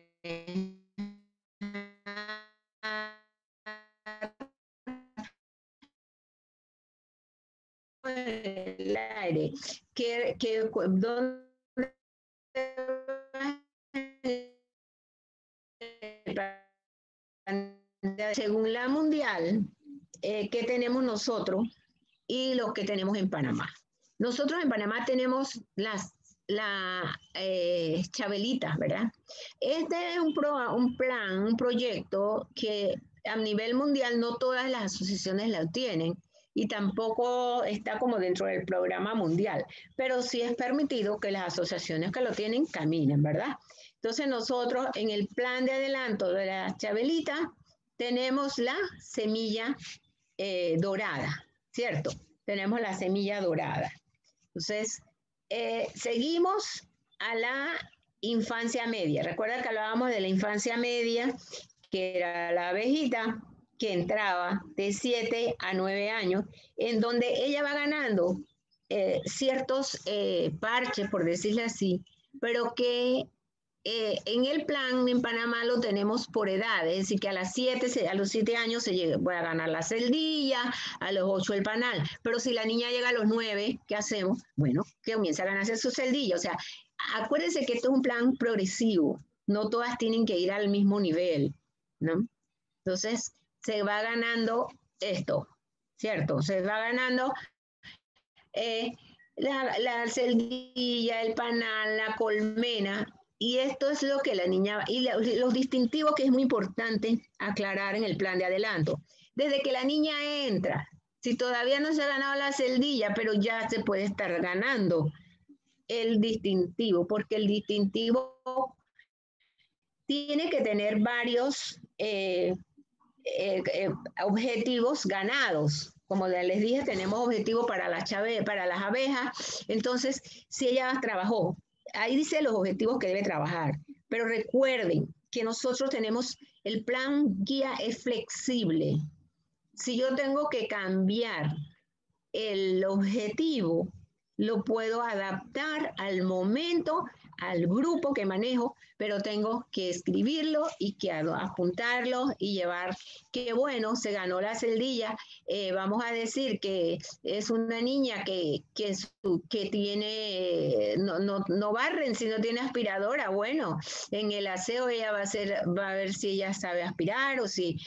el aire, que, que donde según la mundial, eh, que tenemos nosotros y los que tenemos en Panamá. Nosotros en Panamá tenemos las la eh, Chabelitas, ¿verdad? Este es un, pro, un plan, un proyecto que a nivel mundial no todas las asociaciones lo tienen y tampoco está como dentro del programa mundial, pero sí es permitido que las asociaciones que lo tienen caminen, ¿verdad? Entonces nosotros en el plan de adelanto de la Chabelita tenemos la semilla eh, dorada, ¿cierto? Tenemos la semilla dorada. Entonces, eh, seguimos a la infancia media. Recuerda que hablábamos de la infancia media, que era la abejita que entraba de siete a nueve años, en donde ella va ganando eh, ciertos eh, parches, por decirlo así, pero que eh, en el plan en Panamá lo tenemos por edad, es decir, que a las siete, a los siete años se llega, voy a ganar la celdilla, a los ocho el panal, pero si la niña llega a los nueve, ¿qué hacemos? Bueno, que comienza a ganarse su celdilla, o sea, acuérdense que esto es un plan progresivo, no todas tienen que ir al mismo nivel, ¿no? Entonces, se va ganando esto, ¿cierto? Se va ganando eh, la, la celdilla, el panal, la colmena, y esto es lo que la niña, y la, los distintivos que es muy importante aclarar en el plan de adelanto. Desde que la niña entra, si todavía no se ha ganado la celdilla, pero ya se puede estar ganando el distintivo, porque el distintivo tiene que tener varios eh, eh, eh, objetivos ganados. Como les dije, tenemos objetivos para, la chave, para las abejas. Entonces, si ella trabajó, ahí dice los objetivos que debe trabajar. Pero recuerden que nosotros tenemos, el plan guía es flexible. Si yo tengo que cambiar el objetivo, lo puedo adaptar al momento, al grupo que manejo, pero tengo que escribirlo y que apuntarlo y llevar que bueno, se ganó la celdilla, eh, vamos a decir que es una niña que, que, su, que tiene, no, no, no barren si no tiene aspiradora, bueno, en el aseo ella va a, ser, va a ver si ella sabe aspirar o si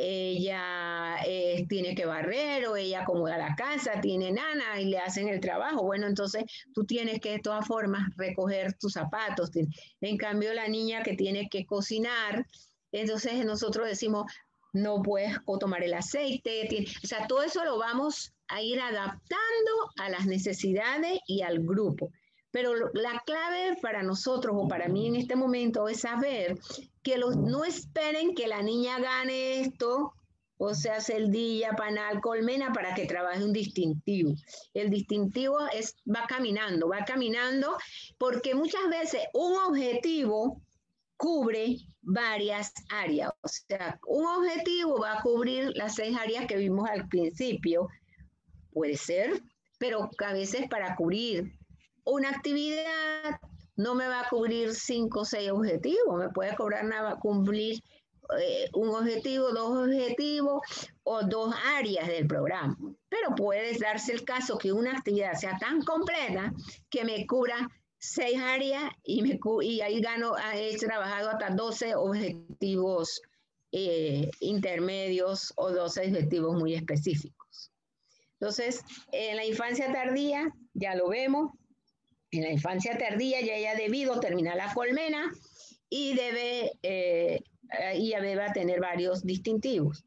ella eh, tiene que barrer o ella acomoda la casa, tiene nana y le hacen el trabajo. Bueno, entonces tú tienes que de todas formas recoger tus zapatos. En cambio, la niña que tiene que cocinar, entonces nosotros decimos, no puedes tomar el aceite. Tiene, o sea, todo eso lo vamos a ir adaptando a las necesidades y al grupo. Pero la clave para nosotros o para mí en este momento es saber que los, no esperen que la niña gane esto, o sea, celdilla, panal, colmena, para que trabaje un distintivo. El distintivo es, va caminando, va caminando, porque muchas veces un objetivo cubre varias áreas. O sea, un objetivo va a cubrir las seis áreas que vimos al principio. Puede ser, pero a veces para cubrir una actividad no me va a cubrir cinco o seis objetivos, me puede cobrar nada, cumplir eh, un objetivo, dos objetivos o dos áreas del programa. Pero puede darse el caso que una actividad sea tan completa que me cubra seis áreas y, me, y ahí gano, he trabajado hasta doce objetivos eh, intermedios o doce objetivos muy específicos. Entonces, en la infancia tardía, ya lo vemos, en la infancia tardía ya ella ha debido terminar la colmena y debe, eh, y debe tener varios distintivos.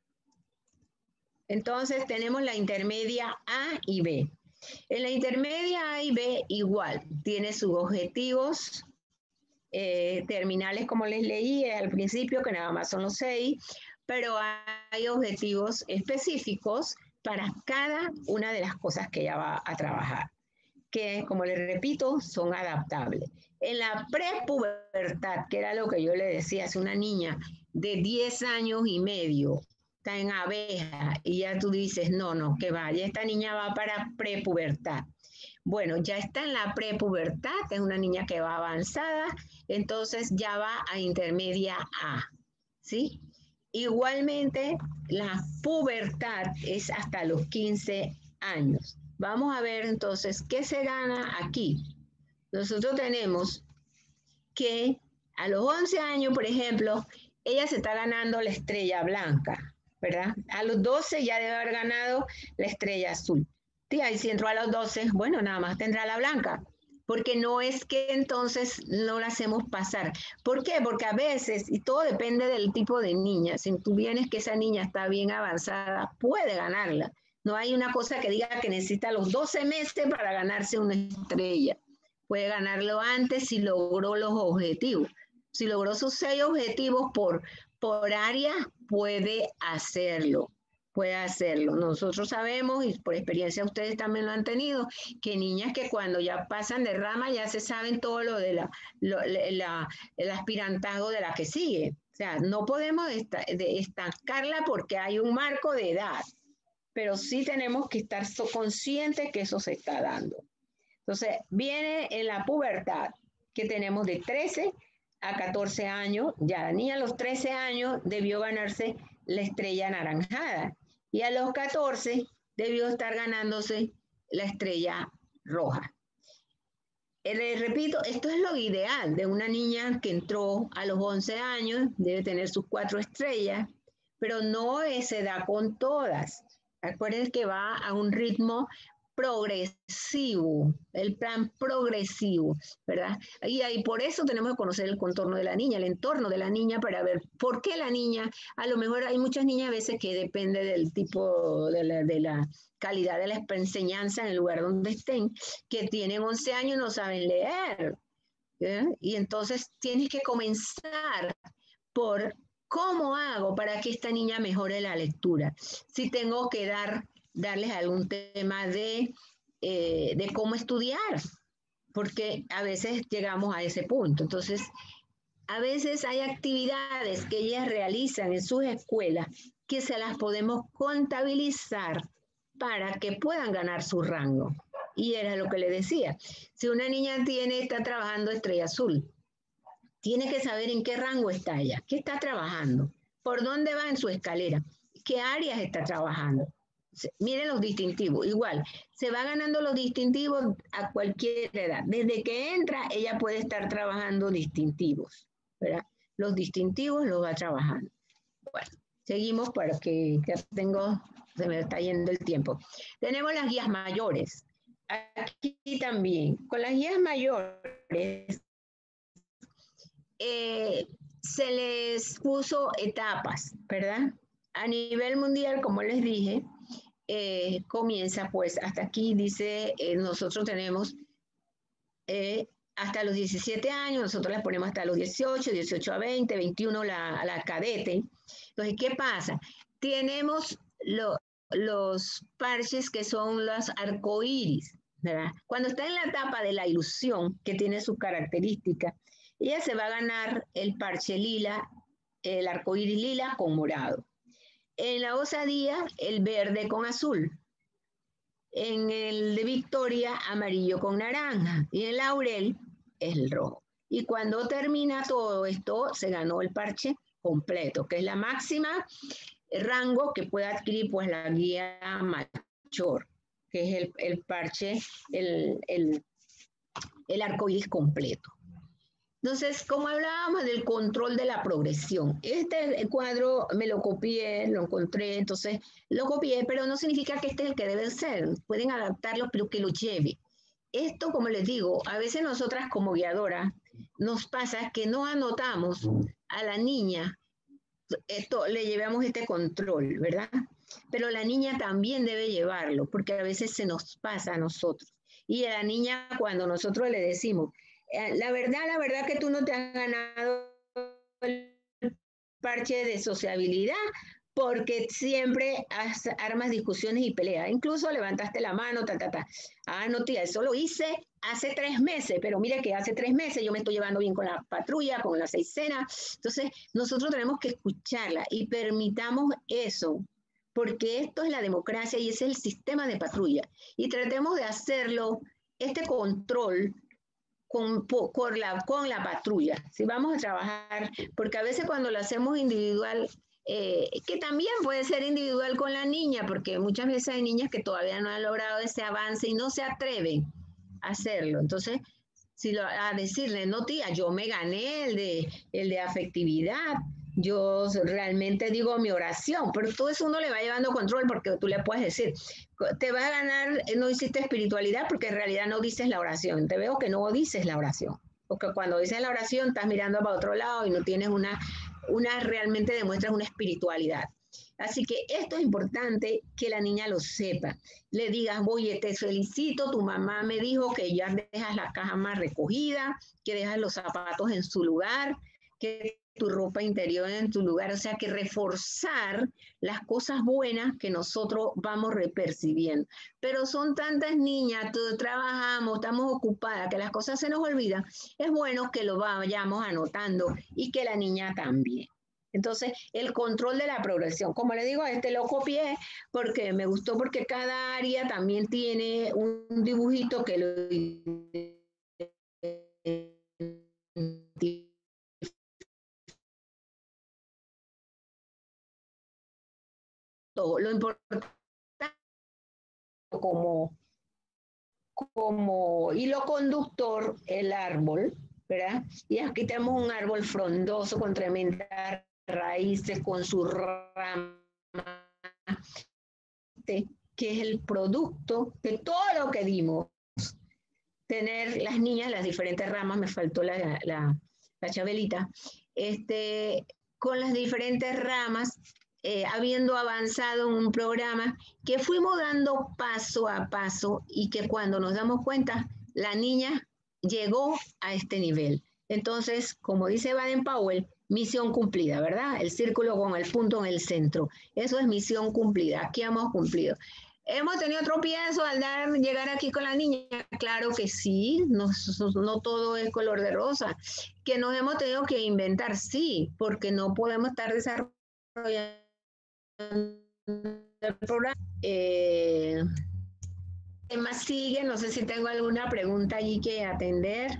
Entonces tenemos la intermedia A y B. En la intermedia A y B igual, tiene sus objetivos eh, terminales como les leí al principio, que nada más son los seis, pero hay objetivos específicos para cada una de las cosas que ella va a trabajar, que como les repito, son adaptables. En la prepubertad, que era lo que yo le decía, es una niña de diez años y medio, está en abeja, y ya tú dices, no, no, que vaya, esta niña va para prepubertad. Bueno, ya está en la prepubertad, es una niña que va avanzada, entonces ya va a intermedia A, ¿sí? Igualmente, la pubertad es hasta los quince años. Vamos a ver entonces qué se gana aquí. Nosotros tenemos que a los once años, por ejemplo, ella se está ganando la estrella blanca, ¿verdad? A los doce ya debe haber ganado la estrella azul. Tía, y si entró a los doce, bueno, nada más tendrá la blanca, porque no es que entonces no la hacemos pasar. ¿Por qué? Porque a veces, y todo depende del tipo de niña, si tú vienes que esa niña está bien avanzada, puede ganarla. No hay una cosa que diga que necesita los doce meses para ganarse una estrella. Puede ganarlo antes si logró los objetivos. Si logró sus seis objetivos por, por área, puede hacerlo. Puede hacerlo. Nosotros sabemos, y por experiencia ustedes también lo han tenido, que niñas que cuando ya pasan de rama ya se saben todo lo de la, lo, la, el aspirantazgo de la que sigue. O sea, no podemos estancarla porque hay un marco de edad, pero sí tenemos que estar conscientes que eso se está dando. Entonces, viene en la pubertad, que tenemos de trece a catorce años. Ya la niña a los trece años debió ganarse la estrella anaranjada. Y a los catorce debió estar ganándose la estrella roja. Les repito, esto es lo ideal de una niña que entró a los once años, debe tener sus cuatro estrellas, pero no se da con todas. Acuérdense que va a un ritmo progresivo, el plan progresivo, ¿verdad? Y, y por eso tenemos que conocer el contorno de la niña, el entorno de la niña, para ver por qué la niña, a lo mejor hay muchas niñas a veces que depende del tipo, de la, de la calidad de la enseñanza en el lugar donde estén, que tienen once años y no saben leer, ¿eh? Y entonces tienes que comenzar por cómo hago para que esta niña mejore la lectura. Si tengo que dar darles algún tema de, eh, de cómo estudiar, porque a veces llegamos a ese punto. Entonces, a veces hay actividades que ellas realizan en sus escuelas que se las podemos contabilizar para que puedan ganar su rango. Y era lo que le decía. Si una niña tiene, está trabajando estrella azul, tiene que saber en qué rango está ella, qué está trabajando, por dónde va en su escalera, qué áreas está trabajando. Miren los distintivos, igual, se va ganando los distintivos a cualquier edad. Desde que entra, ella puede estar trabajando distintivos, ¿verdad? Los distintivos los va trabajando. Bueno, seguimos porque ya tengo, se me está yendo el tiempo. Tenemos las guías mayores. Aquí también, con las guías mayores, eh, se les puso etapas, ¿verdad? A nivel mundial, como les dije, Eh, comienza pues hasta aquí, dice, eh, nosotros tenemos eh, hasta los diecisiete años, nosotros las ponemos hasta los dieciocho, dieciocho a veinte, veintiuno la, la cadete. Entonces, ¿qué pasa? Tenemos lo, los parches que son los arcoíris, ¿verdad? Cuando está en la etapa de la ilusión, que tiene su característica, ella se va a ganar el parche lila, el arcoíris lila con morado. En la osadía, el verde con azul. En el de Victoria, amarillo con naranja. Y en Laurel, el rojo. Y cuando termina todo esto, se ganó el parche completo, que es la máxima rango que puede adquirir pues la guía mayor, que es el, el parche, el, el, el arcoíris completo. Entonces, como hablábamos del control de la progresión, este cuadro me lo copié, lo encontré, entonces lo copié, pero no significa que este es el que debe ser. Pueden adaptarlo, pero que lo lleve. Esto, como les digo, a veces nosotras como guiadoras nos pasa que no anotamos a la niña, esto, le llevamos este control, ¿verdad? Pero la niña también debe llevarlo, porque a veces se nos pasa a nosotros. Y a la niña, cuando nosotros le decimos, eh, la verdad, la verdad que tú no te has ganado el parche de sociabilidad, porque siempre has, armas discusiones y peleas. Incluso levantaste la mano, ta, ta, ta. Ah, no, tía, eso lo hice hace tres meses, pero mire que hace tres meses yo me estoy llevando bien con la patrulla, con la seisena. Entonces, nosotros tenemos que escucharla y permitamos eso, porque esto es la democracia y es el sistema de patrulla. Y tratemos de hacerlo, este control, con, con, la, con la patrulla. Si vamos a trabajar, porque a veces cuando lo hacemos individual, eh, que también puede ser individual con la niña, porque muchas veces hay niñas que todavía no han logrado ese avance y no se atreven a hacerlo. Entonces, si lo, a decirle, no tía, yo me gané el de, el de afectividad, yo realmente digo mi oración, pero todo eso uno le va llevando control porque tú le puedes decir, te vas a ganar, no hiciste espiritualidad porque en realidad no dices la oración, te veo que no dices la oración, porque cuando dices la oración estás mirando para otro lado y no tienes una, una realmente demuestras una espiritualidad. Así que esto es importante que la niña lo sepa. Le digas, oye, te felicito, tu mamá me dijo que ya dejas la caja más recogida, que dejas los zapatos en su lugar, que tu ropa interior en tu lugar, o sea que reforzar las cosas buenas que nosotros vamos repercibiendo. Pero son tantas niñas, todos trabajamos, estamos ocupadas, que las cosas se nos olvidan. Es bueno que lo vayamos anotando y que la niña también. Entonces, el control de la progresión. Como le digo, este lo copié porque me gustó, porque cada área también tiene un dibujito que lo... Lo importante como, como hilo conductor, el árbol, ¿verdad? Y aquí tenemos un árbol frondoso con tremendas raíces, con su rama, que es el producto de todo lo que dimos. Tener las niñas, las diferentes ramas, me faltó la, la, la Chabelita, este, con las diferentes ramas, eh, habiendo avanzado en un programa que fuimos dando paso a paso y que cuando nos damos cuenta, la niña llegó a este nivel. Entonces, como dice Baden-Powell, misión cumplida, ¿verdad? El círculo con el punto en el centro. Eso es misión cumplida. Aquí hemos cumplido. ¿Hemos tenido tropiezo al dar, llegar aquí con la niña? Claro que sí, no, no todo es color de rosa. Que nos hemos tenido que inventar, sí, porque no podemos estar desarrollando el programa. Eh, ¿Qué más sigue? No sé si tengo alguna pregunta allí que atender.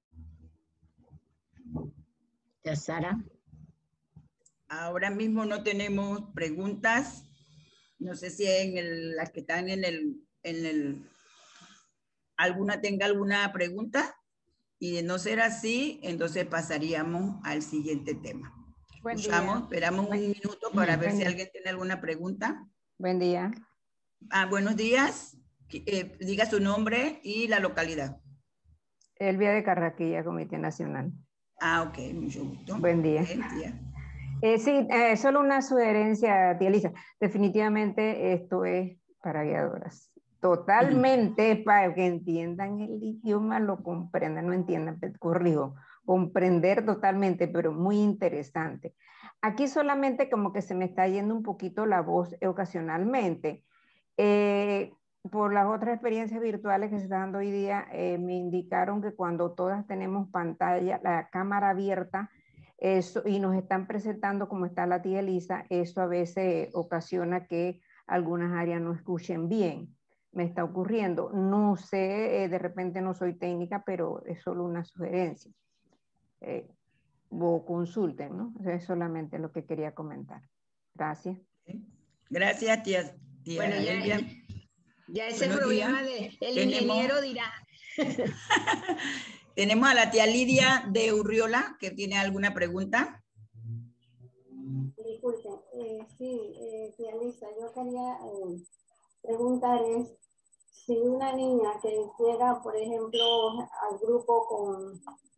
Ya, Sara. Ahora mismo no tenemos preguntas. No sé si en el, las que están en el, en el, alguna tenga alguna pregunta. Y de no ser así, entonces pasaríamos al siguiente tema. Buen Escuchamos, día. esperamos Buen, un minuto para ver buen si día. alguien tiene alguna pregunta. Buen día. Ah, buenos días. Eh, diga su nombre y la localidad. Elvia de Carraquilla, Comité Nacional. Ah, ok, mucho gusto. Buen día. Buen día. Eh, sí, eh, solo una sugerencia, tía Elisa. Definitivamente esto es para guiadoras. Totalmente para que entiendan el idioma, lo comprendan, no entiendan, corrijo, comprender totalmente, pero muy interesante. Aquí solamente como que se me está yendo un poquito la voz ocasionalmente. Eh, por las otras experiencias virtuales que se están dando hoy día, eh, me indicaron que cuando todas tenemos pantalla, la cámara abierta, eso, y nos están presentando como está la tía Elisa, eso a veces ocasiona que algunas áreas no escuchen bien. Me está ocurriendo. No sé, eh, de repente no soy técnica, pero es solo una sugerencia. Eh, o consulten, ¿no? Eso es solamente lo que quería comentar. Gracias. Gracias, tía, tía Bueno, ya, Elvia. ya ese Buenos problema días. de el Tenemos, ingeniero dirá. tenemos a la tía Lidia de Urriola, que tiene alguna pregunta. Disculpe, eh, sí, eh, tía Lisa, yo quería eh, preguntar es si una niña que llega, por ejemplo, al grupo con,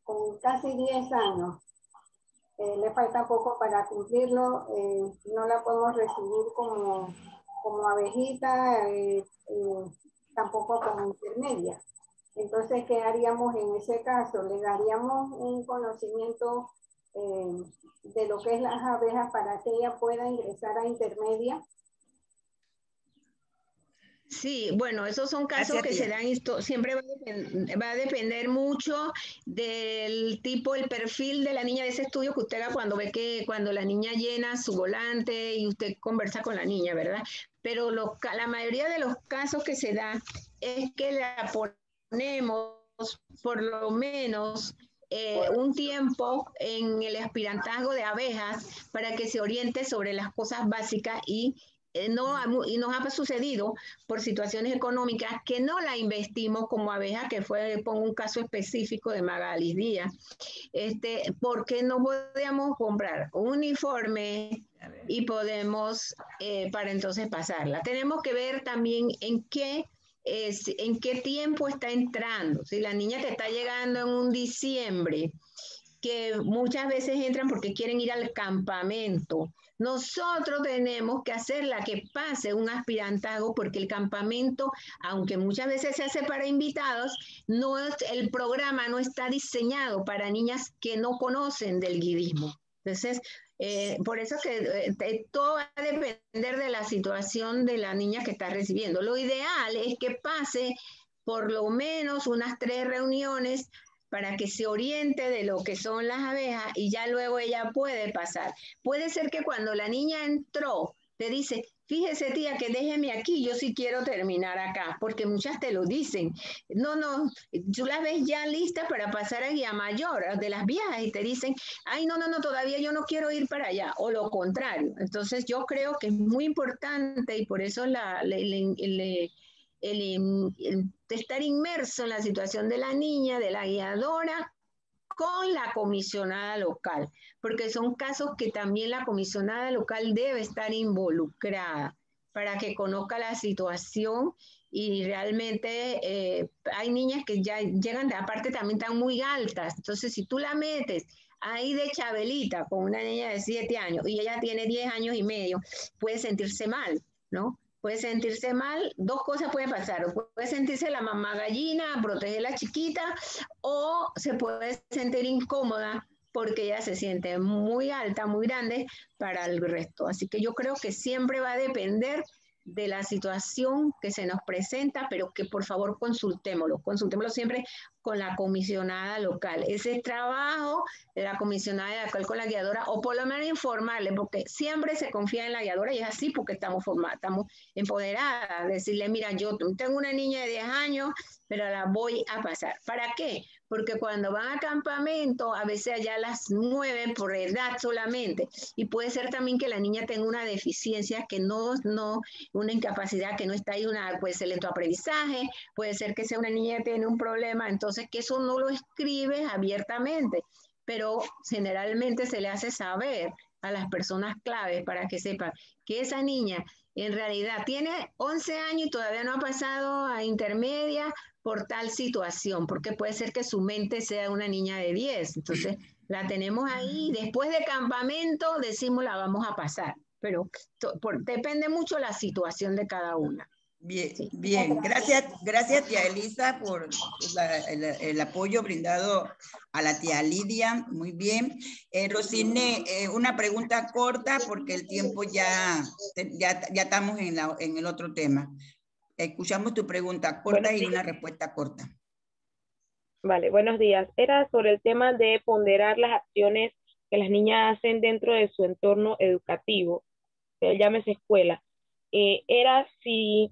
con casi diez años. Eh, le falta poco para cumplirlo, eh, no la podemos recibir como, como abejita, eh, eh, tampoco como intermedia. Entonces, ¿qué haríamos en ese caso? Le daríamos un conocimiento eh, de lo que es las abejas para que ella pueda ingresar a intermedia. Sí, bueno, esos son casos Gracias, que tía. se dan, esto siempre va a, depend- va a depender mucho del tipo, el perfil de la niña, de ese estudio que usted haga cuando ve que cuando la niña llena su volante y usted conversa con la niña, ¿verdad? Pero los ca- la mayoría de los casos que se da es que la ponemos por lo menos eh, un tiempo en el aspirantazgo de abejas para que se oriente sobre las cosas básicas y eh, no, ha mu- y nos ha sucedido por situaciones económicas que no la investimos como abeja, que fue, pongo un caso específico de Magali Díaz, este, porque no podíamos comprar un uniforme y podemos eh, para entonces pasarla. Tenemos que ver también en qué, es, en qué tiempo está entrando. Si la niña te está llegando en un diciembre, que muchas veces entran porque quieren ir al campamento. Nosotros tenemos que hacerla que pase un aspirantago porque el campamento, aunque muchas veces se hace para invitados, no es, el programa no está diseñado para niñas que no conocen del guidismo. Entonces, eh, por eso que eh, todo va a depender de la situación de la niña que está recibiendo. Lo ideal es que pase por lo menos unas tres reuniones para que se oriente de lo que son las abejas y ya luego ella puede pasar. Puede ser que cuando la niña entró, te dice, fíjese tía que déjeme aquí, yo sí quiero terminar acá, porque muchas te lo dicen. No, no, tú las ves ya listas para pasar a guía mayor de las viejas y te dicen, ay, no, no, no, todavía yo no quiero ir para allá, o lo contrario. Entonces yo creo que es muy importante y por eso la, le, le, le el, el, estar inmerso en la situación de la niña, de la guiadora, con la comisionada local, porque son casos que también la comisionada local debe estar involucrada para que conozca la situación y realmente eh, hay niñas que ya llegan, de, aparte también están muy altas, entonces si tú la metes ahí de Chabelita con una niña de siete años y ella tiene diez años y medio, puede sentirse mal, ¿no? Puede sentirse mal, dos cosas pueden pasar, o puede sentirse la mamá gallina, proteger a la chiquita, o se puede sentir incómoda porque ella se siente muy alta, muy grande para el resto. Así que yo creo que siempre va a depender de la situación que se nos presenta, pero que por favor consultémoslo, consultémoslo siempre con la comisionada local. Ese trabajo de la comisionada local con la guiadora, o por lo menos informarle, porque siempre se confía en la guiadora y es así porque estamos formadas, estamos empoderadas, decirle, mira, yo tengo una niña de diez años, pero la voy a pasar. ¿Para qué? Porque cuando van a campamento, a veces allá las mueven por edad solamente, y puede ser también que la niña tenga una deficiencia que no, no, una incapacidad que no está ahí, una, puede ser lentoaprendizaje, puede ser que sea una niña que tiene un problema, entonces que eso no lo escribes abiertamente, pero generalmente se le hace saber a las personas claves para que sepan que esa niña en realidad tiene once años y todavía no ha pasado a intermedia por tal situación, porque puede ser que su mente sea una niña de diez, entonces la tenemos ahí, después de campamento decimos la vamos a pasar, pero por, depende mucho la situación de cada una. Bien, Sí. bien. Gracias, gracias tía Elisa por la, el, el apoyo brindado a la tía Lidia. Muy bien. Eh, Rosine, eh, una pregunta corta porque el tiempo ya, ya, ya estamos en, la, en el otro tema. Escuchamos tu pregunta corta y una respuesta corta. Vale, buenos días. Era sobre el tema de ponderar las acciones que las niñas hacen dentro de su entorno educativo, que llámese escuela. Eh, era si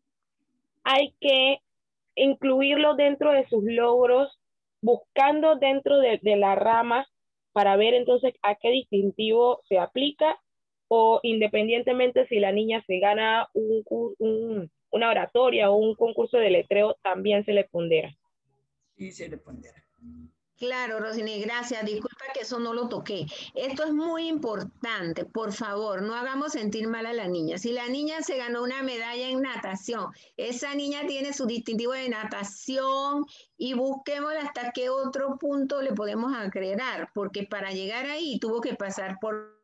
hay que incluirlo dentro de sus logros, buscando dentro de, de la rama para ver entonces a qué distintivo se aplica, o independientemente si la niña se gana un, un, una oratoria o un concurso de letreo, también se le pondera. Sí, se le pondera. Claro, Rosini, gracias. Disculpa que eso no lo toqué. Esto es muy importante, por favor, no hagamos sentir mal a la niña. Si la niña se ganó una medalla en natación, esa niña tiene su distintivo de natación y busquemos hasta qué otro punto le podemos agregar, porque para llegar ahí tuvo que pasar por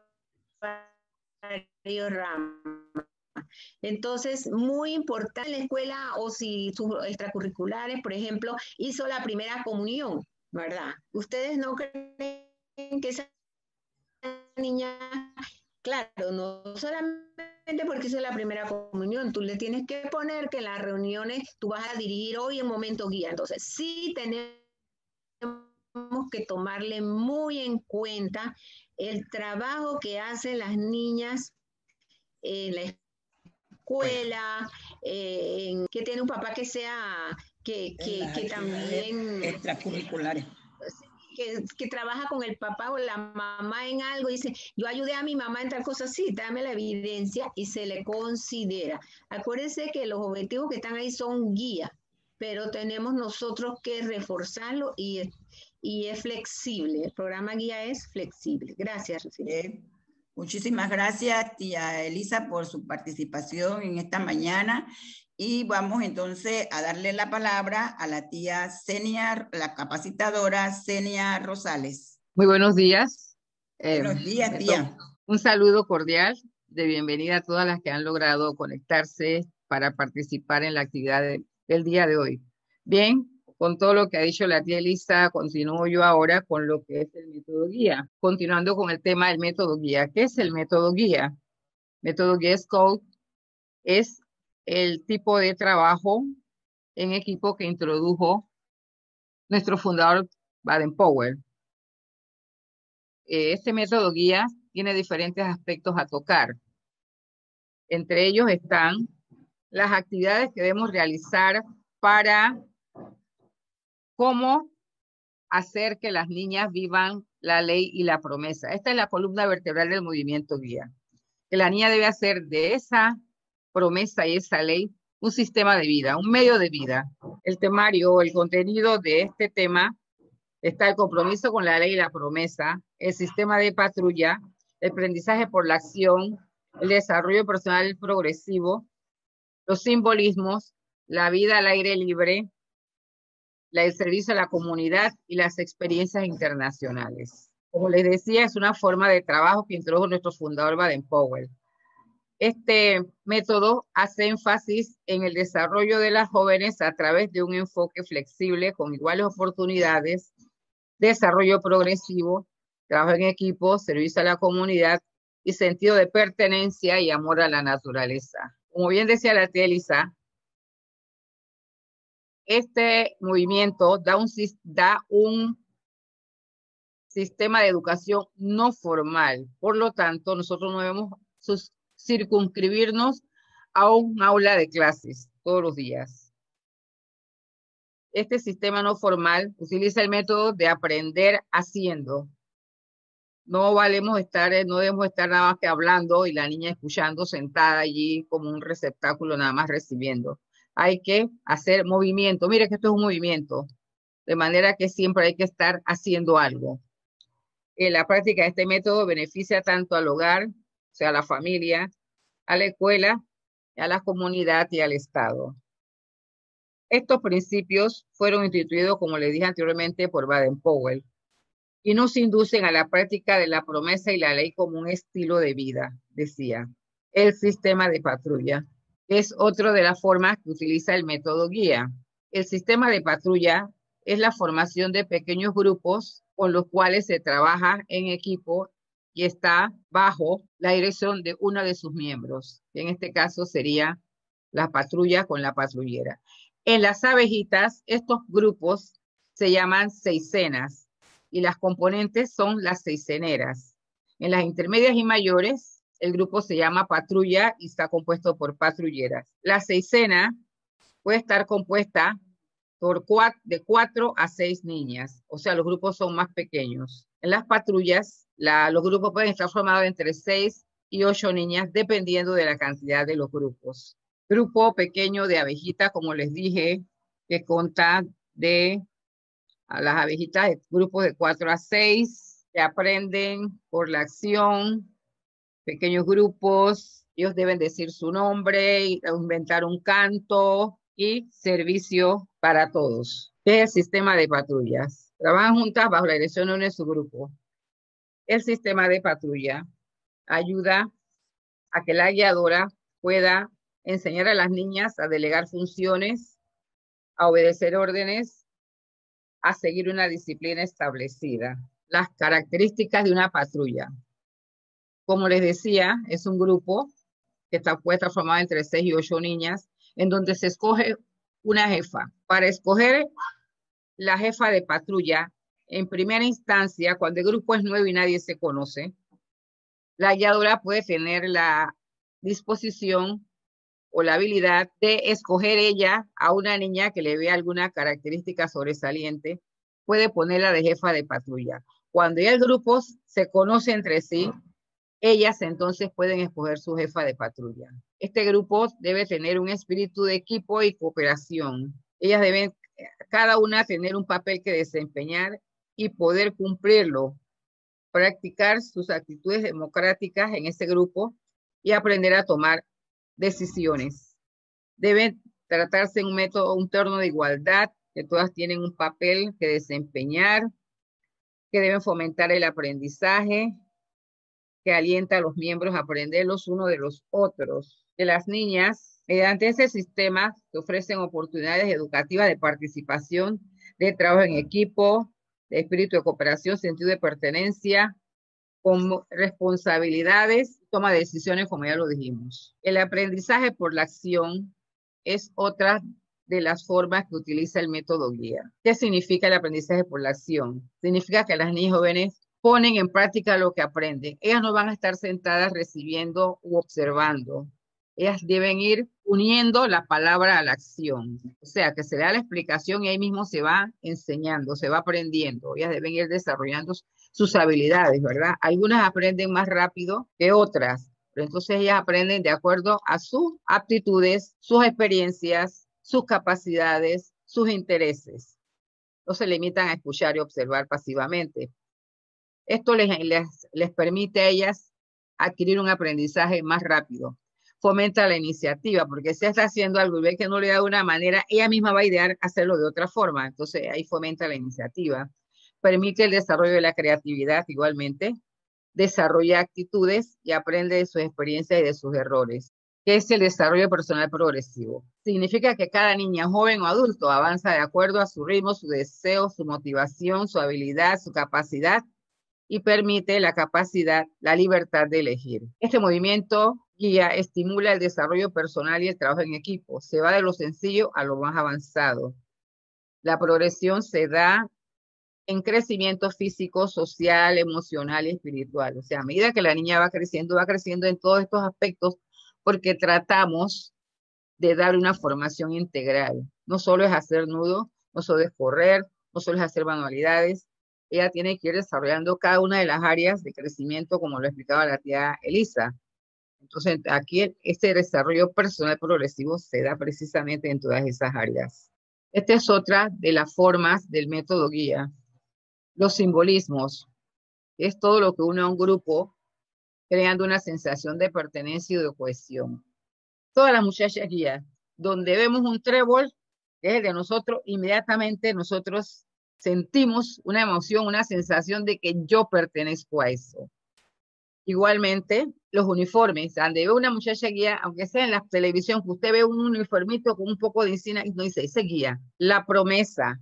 varios ramos. Entonces, muy importante en la escuela, o si sus extracurriculares, por ejemplo, hizo la primera comunión, ¿verdad? ¿Ustedes no creen que esa niña, claro, no solamente porque hizo la primera comunión, tú le tienes que poner que en las reuniones tú vas a dirigir hoy en momento guía? Entonces, sí tenemos que tomarle muy en cuenta el trabajo que hacen las niñas en la escuela, eh, en, que tiene un papá que sea, que, que, que también... Extracurriculares. Que, que trabaja con el papá o la mamá en algo, dice, yo ayudé a mi mamá en tal cosa, sí, dame la evidencia y se le considera. Acuérdense que los objetivos que están ahí son guía, pero tenemos nosotros que reforzarlo y, y es flexible. El programa guía es flexible. Gracias, eh, muchísimas gracias, tía Elisa, por su participación en esta mañana. Y vamos entonces a darle la palabra a la tía Senia, la capacitadora Senia Rosales. Muy buenos días. Buenos eh, días, tía. Un saludo cordial de bienvenida a todas las que han logrado conectarse para participar en la actividad de, del día de hoy. Bien, con todo lo que ha dicho la tía Elisa, continúo yo ahora con lo que es el método guía. Continuando con el tema del método guía. ¿Qué es el método guía? Método guía Scout es el tipo de trabajo en equipo que introdujo nuestro fundador Baden-Powell. Este método guía tiene diferentes aspectos a tocar. Entre ellos están las actividades que debemos realizar para cómo hacer que las niñas vivan la ley y la promesa. Esta es la columna vertebral del movimiento guía. Que la niña debe hacer de esa promesa y esa ley un sistema de vida, un medio de vida. El temario, el contenido de este tema está el compromiso con la ley y la promesa, el sistema de patrulla, el aprendizaje por la acción, el desarrollo personal progresivo, los simbolismos, la vida al aire libre, el servicio a la comunidad y las experiencias internacionales. Como les decía, es una forma de trabajo que introdujo nuestro fundador Baden-Powell. Este método hace énfasis en el desarrollo de las jóvenes a través de un enfoque flexible con iguales oportunidades, desarrollo progresivo, trabajo en equipo, servicio a la comunidad y sentido de pertenencia y amor a la naturaleza. Como bien decía la tía Elisa, este movimiento da un, da un sistema de educación no formal. Por lo tanto, nosotros no debemos sus, circunscribirnos a un aula de clases todos los días. Este sistema no formal utiliza el método de aprender haciendo. No valemos estar, no debemos estar nada más que hablando y la niña escuchando sentada allí como un receptáculo nada más recibiendo. Hay que hacer movimiento. Mire que esto es un movimiento, de manera que siempre hay que estar haciendo algo. En la práctica de este método beneficia tanto al hogar, o sea, a la familia, a la escuela, a la comunidad y al Estado. Estos principios fueron instituidos, como les dije anteriormente, por Baden-Powell y nos inducen a la práctica de la promesa y la ley como un estilo de vida, decía. El sistema de patrulla es otra de las formas que utiliza el método guía. El sistema de patrulla es la formación de pequeños grupos con los cuales se trabaja en equipo y está bajo la dirección de uno de sus miembros. En este caso sería la patrulla con la patrullera. En las abejitas, estos grupos se llaman seisenas y las componentes son las seiseneras. En las intermedias y mayores, el grupo se llama patrulla y está compuesto por patrulleras. La seisena puede estar compuesta por cuatro, de cuatro a seis niñas, o sea, los grupos son más pequeños. En las patrullas, la, los grupos pueden estar formados entre seis y ocho niñas, dependiendo de la cantidad de los grupos. Grupo pequeño de abejitas, como les dije, que consta de a las abejitas de grupos de cuatro a seis, que aprenden por la acción, pequeños grupos, ellos deben decir su nombre, inventar un canto y servicio para todos. ¿Qué es el sistema de patrullas? Trabajan juntas bajo la dirección de uno de su grupo. El sistema de patrulla ayuda a que la guiadora pueda enseñar a las niñas a delegar funciones, a obedecer órdenes, a seguir una disciplina establecida. Las características de una patrulla. Como les decía, es un grupo que está, puede estar formado entre seis y ocho niñas, en donde se escoge una jefa. Para escoger la jefa de patrulla, en primera instancia, cuando el grupo es nuevo y nadie se conoce, la guiadora puede tener la disposición o la habilidad de escoger ella a una niña que le vea alguna característica sobresaliente, puede ponerla de jefa de patrulla. Cuando ya el grupo se conoce entre sí, ellas entonces pueden escoger su jefa de patrulla. Este grupo debe tener un espíritu de equipo y cooperación. Ellas deben, cada una, tener un papel que desempeñar y poder cumplirlo. Practicar sus actitudes democráticas en ese grupo y aprender a tomar decisiones. Deben tratarse en un método, un torno de igualdad, que todas tienen un papel que desempeñar, que deben fomentar el aprendizaje, que alienta a los miembros a aprender los unos de los otros. Que las niñas, mediante ese sistema, se ofrecen oportunidades educativas de participación, de trabajo en equipo, de espíritu de cooperación, sentido de pertenencia, con responsabilidades, toma de decisiones, como ya lo dijimos. El aprendizaje por la acción es otra de las formas que utiliza el método guía. ¿Qué significa el aprendizaje por la acción? Significa que las niñas jóvenes ponen en práctica lo que aprenden. Ellas no van a estar sentadas recibiendo u observando. Ellas deben ir uniendo la palabra a la acción. O sea, que se da la explicación y ahí mismo se va enseñando, se va aprendiendo. Ellas deben ir desarrollando sus habilidades, ¿verdad? Algunas aprenden más rápido que otras, pero entonces ellas aprenden de acuerdo a sus aptitudes, sus experiencias, sus capacidades, sus intereses. No se limitan a escuchar y observar pasivamente. Esto les, les, les permite a ellas adquirir un aprendizaje más rápido. Fomenta la iniciativa, porque si está haciendo algo y ve que no le da de una manera, ella misma va a idear hacerlo de otra forma. Entonces ahí fomenta la iniciativa. Permite el desarrollo de la creatividad igualmente. Desarrolla actitudes y aprende de sus experiencias y de sus errores. ¿Qué es el desarrollo personal progresivo? Significa que cada niña, joven o adulto avanza de acuerdo a su ritmo, su deseo, su motivación, su habilidad, su capacidad, y permite la capacidad, la libertad de elegir. Este movimiento guía estimula el desarrollo personal y el trabajo en equipo. Se va de lo sencillo a lo más avanzado. La progresión se da en crecimiento físico, social, emocional y espiritual. O sea, a medida que la niña va creciendo, va creciendo en todos estos aspectos porque tratamos de dar una formación integral. No solo es hacer nudo, no solo es correr, no solo es hacer manualidades. Ella tiene que ir desarrollando cada una de las áreas de crecimiento, como lo explicaba la tía Elisa. Entonces, aquí este desarrollo personal progresivo se da precisamente en todas esas áreas. Esta es otra de las formas del método guía. Los simbolismos es todo lo que une a un grupo, creando una sensación de pertenencia y de cohesión. Todas las muchachas guías, donde vemos un trébol, que es el de nosotros, inmediatamente nosotros sentimos una emoción, una sensación de que yo pertenezco a eso. Igualmente, los uniformes, donde ve una muchacha guía, aunque sea en la televisión, que usted ve un uniformito con un poco de encina y no dice, ese guía. La promesa,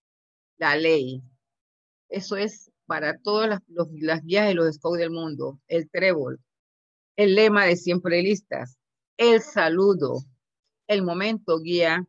la ley. Eso es para todas las, los, las guías de los scouts del mundo. El trébol, el lema de siempre listas, el saludo, el momento guía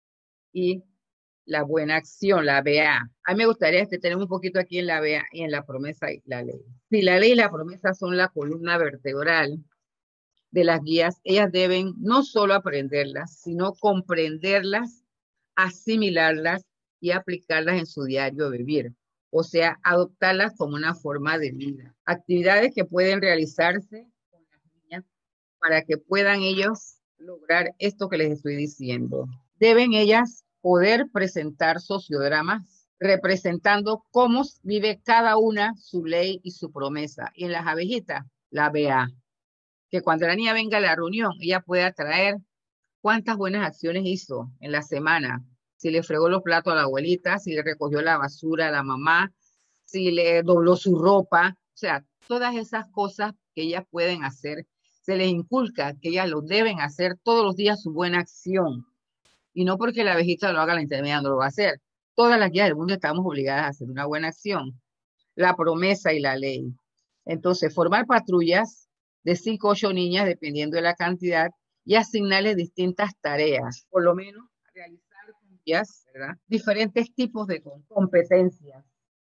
y la buena acción, la B A. A mí me gustaría que tenemos un poquito aquí en la B A y en la promesa y la ley. Si la ley y la promesa son la columna vertebral de las guías, ellas deben no solo aprenderlas, sino comprenderlas, asimilarlas y aplicarlas en su diario vivir. O sea, adoptarlas como una forma de vida. Actividades que pueden realizarse con las niñas para que puedan ellos lograr esto que les estoy diciendo. Deben ellas poder presentar sociodramas, representando cómo vive cada una su ley y su promesa. Y en las abejitas, la B A, que cuando la niña venga a la reunión, ella pueda traer cuántas buenas acciones hizo en la semana, si le fregó los platos a la abuelita, si le recogió la basura a la mamá, si le dobló su ropa, o sea, todas esas cosas que ellas pueden hacer, se les inculca que ellas lo deben hacer todos los días su buena acción, y no porque la abejita lo haga, la intermedia no lo va a hacer. Todas las guías del mundo estamos obligadas a hacer una buena acción, la promesa y la ley. Entonces, formar patrullas de cinco o ocho niñas, dependiendo de la cantidad, y asignarles distintas tareas, por lo menos realizar con ellas, ¿verdad?, diferentes tipos de competencias,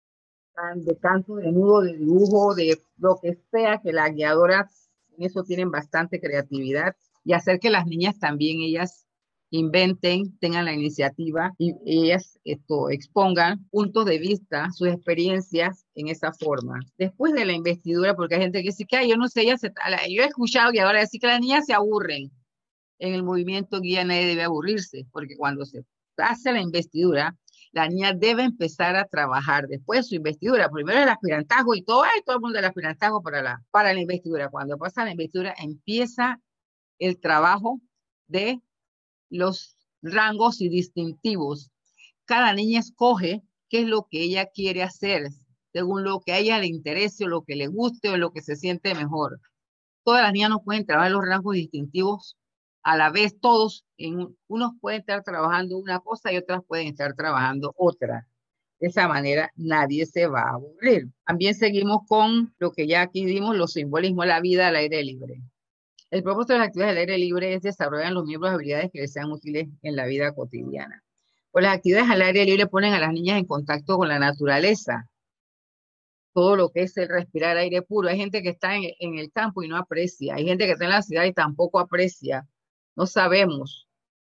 de canto, de nudo, de dibujo, de lo que sea, que las guiadoras en eso tienen bastante creatividad, y hacer que las niñas también ellas inventen, tengan la iniciativa y ellas esto, expongan puntos de vista, sus experiencias en esa forma. Después de la investidura, porque hay gente que dice que ay, yo no sé, ella se, yo he escuchado y ahora decir que las niñas se aburren. En el movimiento guía nadie debe aburrirse, porque cuando se hace la investidura, la niña debe empezar a trabajar después de su investidura. Primero el aspirantajo y todo, ay, todo el mundo el aspirantajo para la, para la investidura. Cuando pasa la investidura, empieza el trabajo de los rangos y distintivos. Cada niña escoge qué es lo que ella quiere hacer, según lo que a ella le interese o lo que le guste o lo que se siente mejor. Todas las niñas no pueden trabajar los rangos distintivos a la vez, todos, en, unos pueden estar trabajando una cosa y otras pueden estar trabajando otra. De esa manera nadie se va a aburrir. También seguimos con lo que ya aquí dimos, los simbolismos de la vida al aire libre. El propósito de las actividades al aire libre es desarrollar en los miembros habilidades que les sean útiles en la vida cotidiana. Pues las actividades al aire libre ponen a las niñas en contacto con la naturaleza. Todo lo que es el respirar aire puro. Hay gente que está en, en el campo y no aprecia. Hay gente que está en la ciudad y tampoco aprecia. No sabemos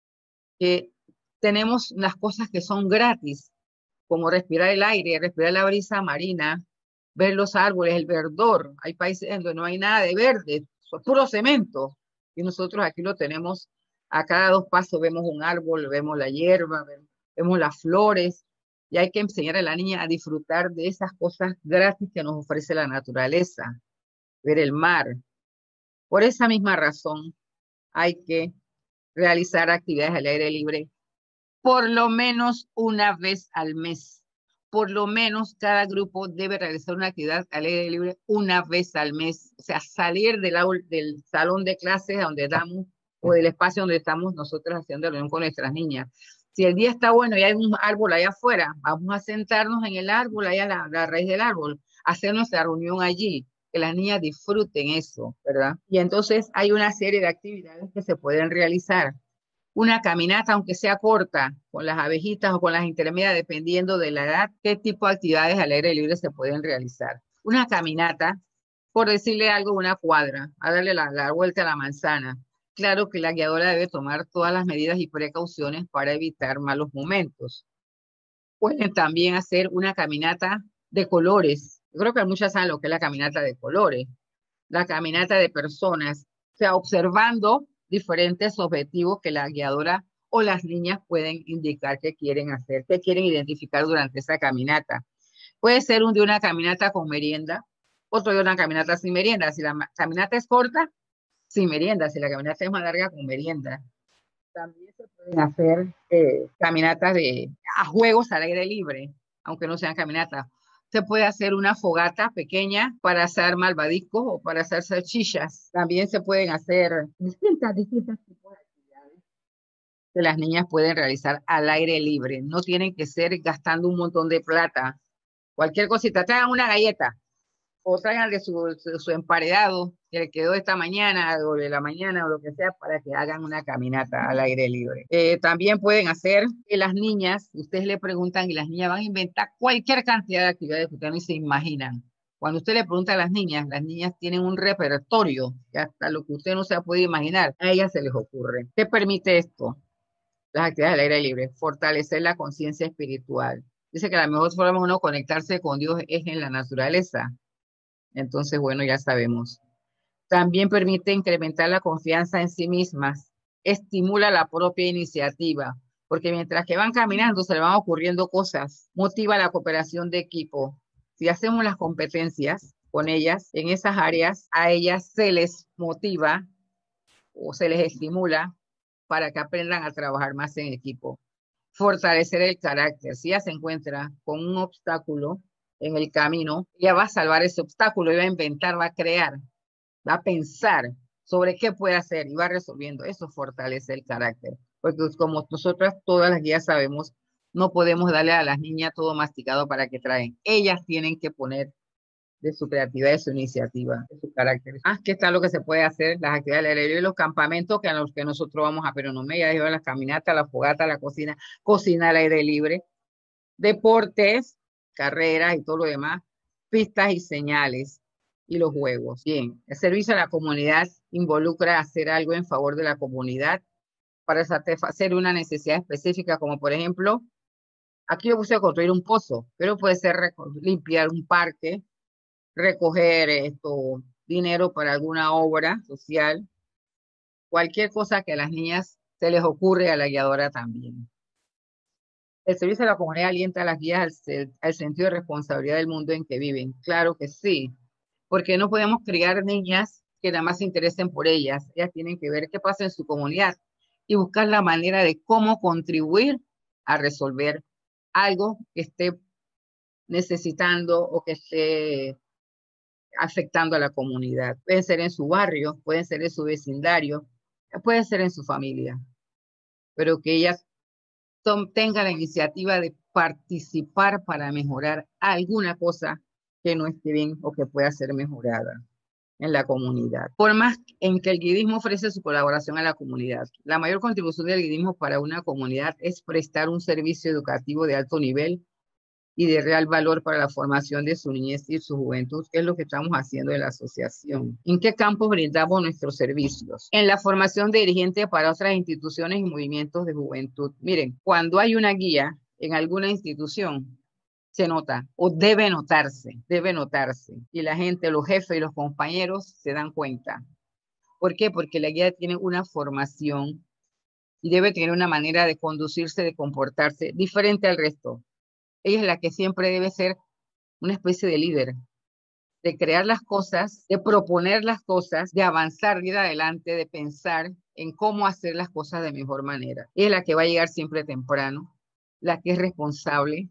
que tenemos las cosas que son gratis, como respirar el aire, respirar la brisa marina, ver los árboles, el verdor. Hay países donde no hay nada de verde, es puro cemento. Y nosotros aquí lo tenemos, a cada dos pasos vemos un árbol, vemos la hierba, vemos las flores. Y hay que enseñar a la niña a disfrutar de esas cosas gratis que nos ofrece la naturaleza, ver el mar. Por esa misma razón, hay que realizar actividades al aire libre por lo menos una vez al mes. Por lo menos cada grupo debe realizar una actividad al aire libre una vez al mes. O sea, salir del, del salón de clases donde damos o del espacio donde estamos nosotros haciendo reunión con nuestras niñas. Si el día está bueno y hay un árbol allá afuera, vamos a sentarnos en el árbol, allá a la, la raíz del árbol, hacer nuestra reunión allí, que las niñas disfruten eso, ¿verdad? Y entonces hay una serie de actividades que se pueden realizar. Una caminata, aunque sea corta, con las abejitas o con las intermedias, dependiendo de la edad, qué tipo de actividades al aire libre se pueden realizar. Una caminata, por decirle algo, una cuadra, a darle la, la vuelta a la manzana. Claro que la guiadora debe tomar todas las medidas y precauciones para evitar malos momentos. Pueden también hacer una caminata de colores. Yo creo que muchas saben lo que es la caminata de colores. La caminata de personas, o sea, observando diferentes objetivos que la guiadora o las niñas pueden indicar que quieren hacer, que quieren identificar durante esa caminata. Puede ser un de una caminata con merienda, otro de una caminata sin merienda. Si la caminata es corta, sin merienda. Si la caminata es más larga, con merienda. También se pueden hacer eh, caminatas de, a juegos al aire libre, aunque no sean caminatas. Se puede hacer una fogata pequeña para hacer malvadiscos o para hacer salchichas. También se pueden hacer distintas, distintas tipos de actividades que las niñas pueden realizar al aire libre. No tienen que ser gastando un montón de plata. Cualquier cosita, traigan una galleta o traigan de su, su, su emparedado que le quedó esta mañana o de la mañana o lo que sea para que hagan una caminata al aire libre. Eh, también pueden hacer que las niñas, ustedes le preguntan y las niñas van a inventar cualquier cantidad de actividades que ustedes no se imaginan. Cuando usted le pregunta a las niñas, las niñas tienen un repertorio que hasta lo que usted no se ha podido imaginar, a ellas se les ocurre. ¿Qué permite esto? Las actividades al aire libre, fortalecer la conciencia espiritual. Dice que la mejor forma de uno conectarse con Dios es en la naturaleza. Entonces, bueno, ya sabemos. También permite incrementar la confianza en sí mismas, estimula la propia iniciativa. porque mientras que van caminando se le van ocurriendo cosas. Motiva la cooperación de equipo. Si hacemos las competencias con ellas en esas áreas, a ellas se les motiva o se les estimula para que aprendan a trabajar más en equipo. Fortalecer el carácter. Si ella se encuentra con un obstáculo en el camino, ella va a salvar ese obstáculo, y va a inventar, va a crear, va a pensar sobre qué puede hacer y va resolviendo. Eso fortalece el carácter. Porque como nosotras todas las guías sabemos, no podemos darle a las niñas todo masticado para que traen. Ellas tienen que poner de su creatividad, de su iniciativa, de su carácter. Ah, ¿qué tal lo que se puede hacer? Las actividades al aire libre y los campamentos que a los que nosotros vamos a Peronomé, ya llevan las caminatas, la fogata, la cocina, cocina al aire libre, deportes, carreras y todo lo demás, pistas y señales y los juegos. Bien, el servicio a la comunidad involucra hacer algo en favor de la comunidad para satisfacer una necesidad específica, como por ejemplo, aquí yo puse construir un pozo, pero puede ser limpiar un parque, recoger esto, dinero para alguna obra social, cualquier cosa que a las niñas se les ocurre, a la guiadora también. El servicio a la comunidad alienta a las guías al, al sentido de responsabilidad del mundo en que viven. Claro que sí, porque no podemos criar niñas que nada más se interesen por ellas. Ellas tienen que ver qué pasa en su comunidad y buscar la manera de cómo contribuir a resolver algo que esté necesitando o que esté afectando a la comunidad. Puede ser en su barrio, puede ser en su vecindario, puede ser en su familia, pero que ellas son, tengan la iniciativa de participar para mejorar alguna cosa que no esté bien o que pueda ser mejorada en la comunidad. Por más en que el guidismo ofrece su colaboración a la comunidad, la mayor contribución del guidismo para una comunidad es prestar un servicio educativo de alto nivel y de real valor para la formación de su niñez y su juventud, que es lo que estamos haciendo en la asociación. ¿En qué campos brindamos nuestros servicios? En la formación de dirigentes para otras instituciones y movimientos de juventud. Miren, cuando hay una guía en alguna institución, se nota, o debe notarse, debe notarse. Y la gente, los jefes y los compañeros se dan cuenta. ¿Por qué? Porque la guía tiene una formación y debe tener una manera de conducirse, de comportarse diferente al resto. Ella es la que siempre debe ser una especie de líder, de crear las cosas, de proponer las cosas, de avanzar, de ir adelante, de pensar en cómo hacer las cosas de mejor manera. Ella es la que va a llegar siempre temprano, la que es responsable,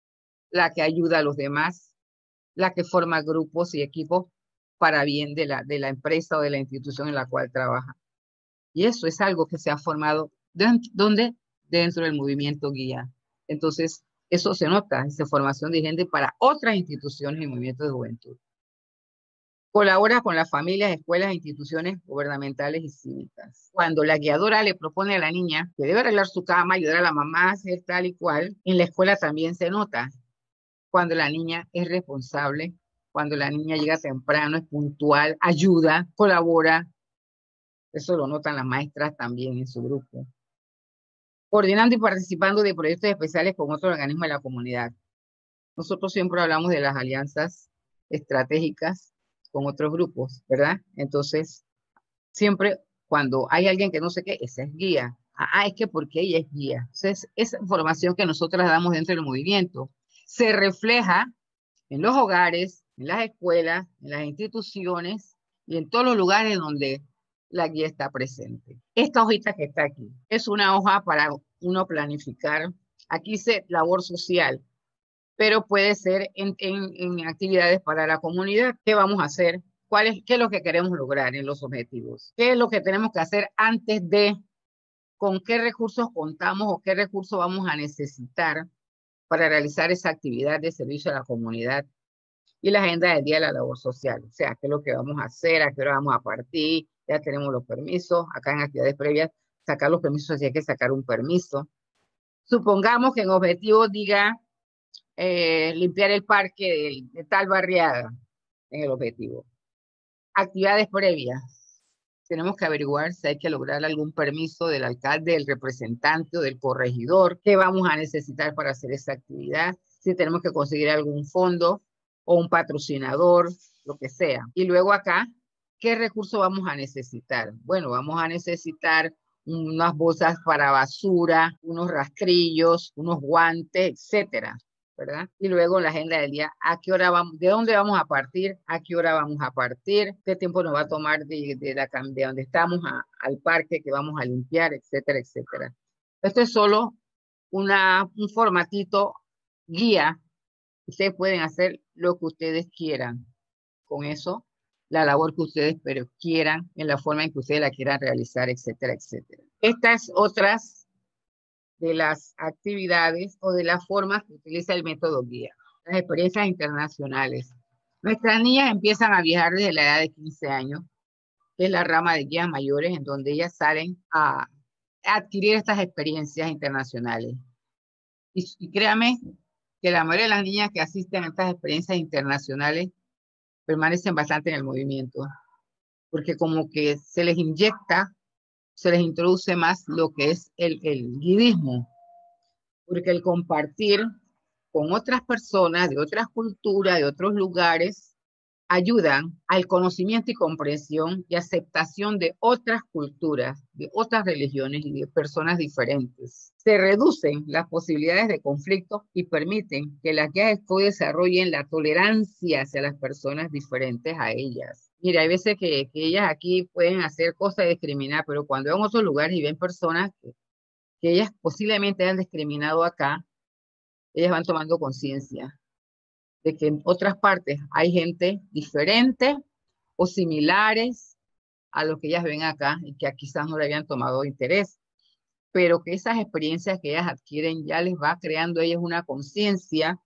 la que ayuda a los demás, la que forma grupos y equipos para bien de la, de la empresa o de la institución en la cual trabaja. Y eso es algo que se ha formado, dentro, ¿dónde? Dentro del movimiento guía. Entonces, eso se nota, esa formación de gente para otras instituciones y movimientos de juventud. Colabora con las familias, escuelas e instituciones gubernamentales y cívicas. Cuando la guiadora le propone a la niña que debe arreglar su cama, ayudar a la mamá a hacer tal y cual, en la escuela también se nota. Cuando la niña es responsable, cuando la niña llega temprano, es puntual, ayuda, colabora. Eso lo notan las maestras también en su grupo. Coordinando y participando de proyectos especiales con otros organismos de la comunidad. Nosotros siempre hablamos de las alianzas estratégicas con otros grupos, ¿verdad? Entonces, siempre cuando hay alguien que no sé qué, esa es guía. Ah, es que porque ella es guía. Entonces, esa información que nosotros damos dentro del movimiento se refleja en los hogares, en las escuelas, en las instituciones y en todos los lugares donde la guía está presente. Esta hojita que está aquí es una hoja para uno planificar. Aquí dice labor social, pero puede ser en, en, en actividades para la comunidad. ¿Qué vamos a hacer? ¿Cuál es, qué es lo que queremos lograr en los objetivos? ¿Qué es lo que tenemos que hacer antes de? ¿Con qué recursos contamos o qué recursos vamos a necesitar para realizar esa actividad de servicio a la comunidad? Y la agenda del día de la labor social, o sea, qué es lo que vamos a hacer, a qué hora vamos a partir, ya tenemos los permisos, acá en actividades previas, sacar los permisos, si hay que sacar un permiso. Supongamos que en objetivo diga eh, limpiar el parque de, de tal barriada, en el objetivo. Actividades previas, tenemos que averiguar si hay que lograr algún permiso del alcalde, del representante o del corregidor, qué vamos a necesitar para hacer esa actividad, si tenemos que conseguir algún fondo o un patrocinador, lo que sea. Y luego acá, ¿qué recursos vamos a necesitar? Bueno, vamos a necesitar unas bolsas para basura, unos rastrillos, unos guantes, etcétera, ¿verdad? Y luego la agenda del día, ¿a qué hora vamos? ¿De dónde vamos a partir? ¿A qué hora vamos a partir? ¿Qué tiempo nos va a tomar de, de, la, de donde estamos a, al parque que vamos a limpiar, etcétera, etcétera? Esto es solo una, un formatito guía. Ustedes pueden hacer lo que ustedes quieran con eso, la labor que ustedes pero quieran, en la forma en que ustedes la quieran realizar, etcétera, etcétera. Estas otras de las actividades o de las formas que utiliza el método guía. Las experiencias internacionales. Nuestras niñas empiezan a viajar desde la edad de quince años, que es la rama de guías mayores, en donde ellas salen a adquirir estas experiencias internacionales. Y, y créame que la mayoría de las niñas que asisten a estas experiencias internacionales permanecen bastante en el movimiento, porque como que se les inyecta, se les introduce más lo que es el, el guidismo, porque el compartir con otras personas de otras culturas, de otros lugares, ayudan al conocimiento y comprensión y aceptación de otras culturas, de otras religiones y de personas diferentes. Se reducen las posibilidades de conflicto y permiten que las guías desarrollen la tolerancia hacia las personas diferentes a ellas. Mira, hay veces que, que ellas aquí pueden hacer cosas de discriminar, pero cuando van a otros lugares y ven personas que, que ellas posiblemente han discriminado acá, ellas van tomando conciencia de que en otras partes hay gente diferente o similares a lo que ellas ven acá y que quizás no le habían tomado interés, pero que esas experiencias que ellas adquieren ya les va creando a ellas una conciencia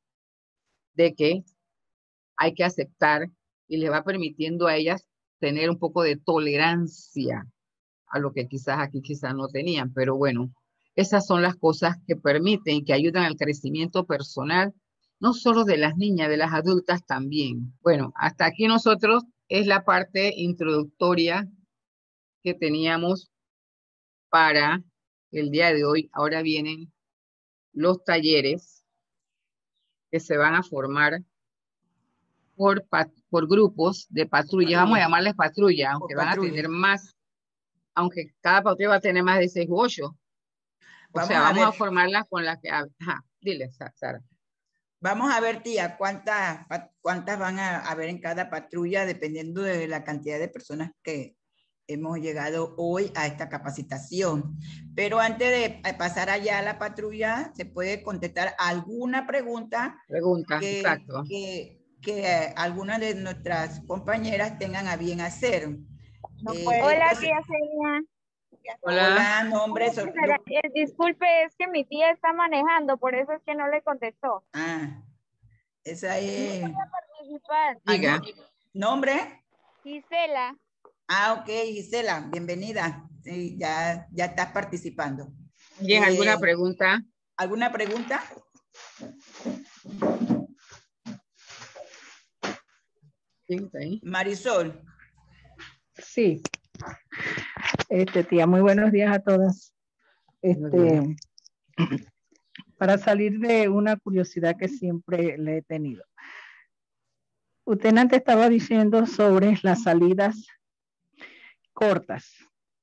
de que hay que aceptar y les va permitiendo a ellas tener un poco de tolerancia a lo que quizás aquí quizás no tenían, pero bueno, esas son las cosas que permiten y que ayudan al crecimiento personal, no solo de las niñas, de las adultas también. Bueno, hasta aquí nosotros es la parte introductoria que teníamos para el día de hoy. Ahora vienen los talleres que se van a formar por, por grupos de patrulla. Vamos a llamarles patrulla, aunque van a tener más, aunque cada patrulla va a tener más de seis u ocho. O vamos sea, vamos a, a formarlas con las que... Ajá, dile, Sara. Vamos a ver, tía, cuántas, cuántas van a haber en cada patrulla, dependiendo de la cantidad de personas que hemos llegado hoy a esta capacitación. Pero antes de pasar allá a la patrulla, se puede contestar alguna pregunta, pregunta que, exacto. que, que algunas de nuestras compañeras tengan a bien hacer. No eh, Hola, tía Celia. Hola, Hola nombre. So, eh, disculpe, es que mi tía está manejando, por eso es que no le contestó. Ah, esa es. No voy a participar. Diga. ¿Nombre? Gisela. Ah, ok, Gisela, bienvenida. Sí, ya, ya estás participando. Bien, eh, ¿alguna pregunta? ¿Alguna pregunta? Sí, Marisol. Sí. Este, tía, muy buenos días a todas. Este, para salir de una curiosidad que siempre le he tenido. Usted antes estaba diciendo sobre las salidas cortas.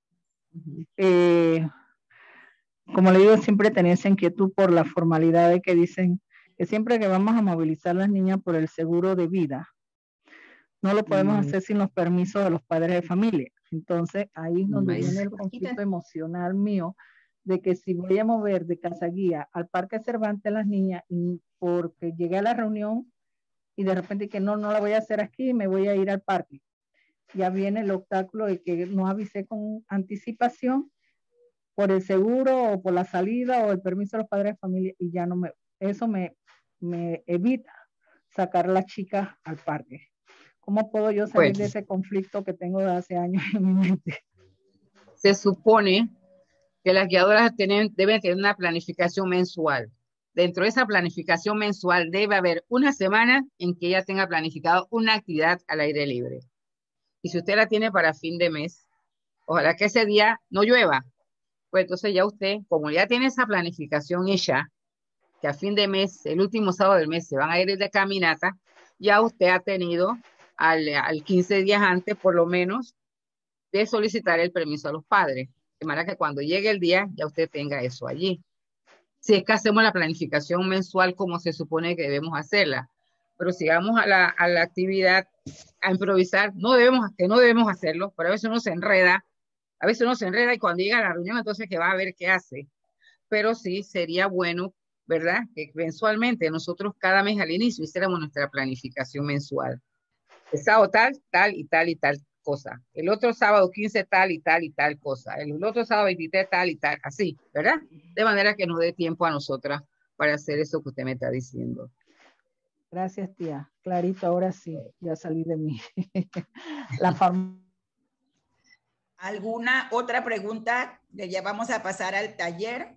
Eh, como le digo, siempre tenía esa inquietud por la formalidad de que dicen que siempre que vamos a movilizar a las niñas por el seguro de vida, no lo podemos mm. hacer sin los permisos de los padres de familia. Entonces, ahí es donde nice. viene el conflicto emocional mío de que si voy a mover de Casa Guía al Parque Cervantes las niñas porque llegué a la reunión y de repente que no, no la voy a hacer aquí, me voy a ir al parque. Ya viene el obstáculo de que no avisé con anticipación por el seguro o por la salida o el permiso de los padres de familia y ya no me, eso me, me evita sacar a las chicas al parque. ¿Cómo puedo yo salir pues, de ese conflicto que tengo de hace años en mi mente? Se supone que las guiadoras tienen, deben tener una planificación mensual. Dentro de esa planificación mensual debe haber una semana en que ella tenga planificado una actividad al aire libre. Y si usted la tiene para fin de mes, ojalá que ese día no llueva. Pues entonces ya usted, como ya tiene esa planificación hecha, que a fin de mes, el último sábado del mes, se van a ir de caminata, ya usted ha tenido al, al quince días antes, por lo menos, de solicitar el permiso a los padres. De manera que cuando llegue el día, ya usted tenga eso allí. Si es que hacemos la planificación mensual como se supone que debemos hacerla. Pero si vamos a la, a la actividad a improvisar, no debemos, que no debemos hacerlo, pero a veces uno se enreda, a veces uno se enreda y cuando llega a la reunión entonces que va a ver qué hace. Pero sí sería bueno, ¿verdad? Que mensualmente nosotros cada mes al inicio hiciéramos nuestra planificación mensual. El sábado tal, tal y tal y tal cosa. El otro sábado quince tal y tal y tal cosa. El otro sábado veintitrés tal y tal, así, ¿verdad? De manera que nos dé tiempo a nosotras para hacer eso que usted me está diciendo. Gracias, tía. Clarito, ahora sí, ya salí de mí. La farm... ¿Alguna otra pregunta? Ya vamos a pasar al taller.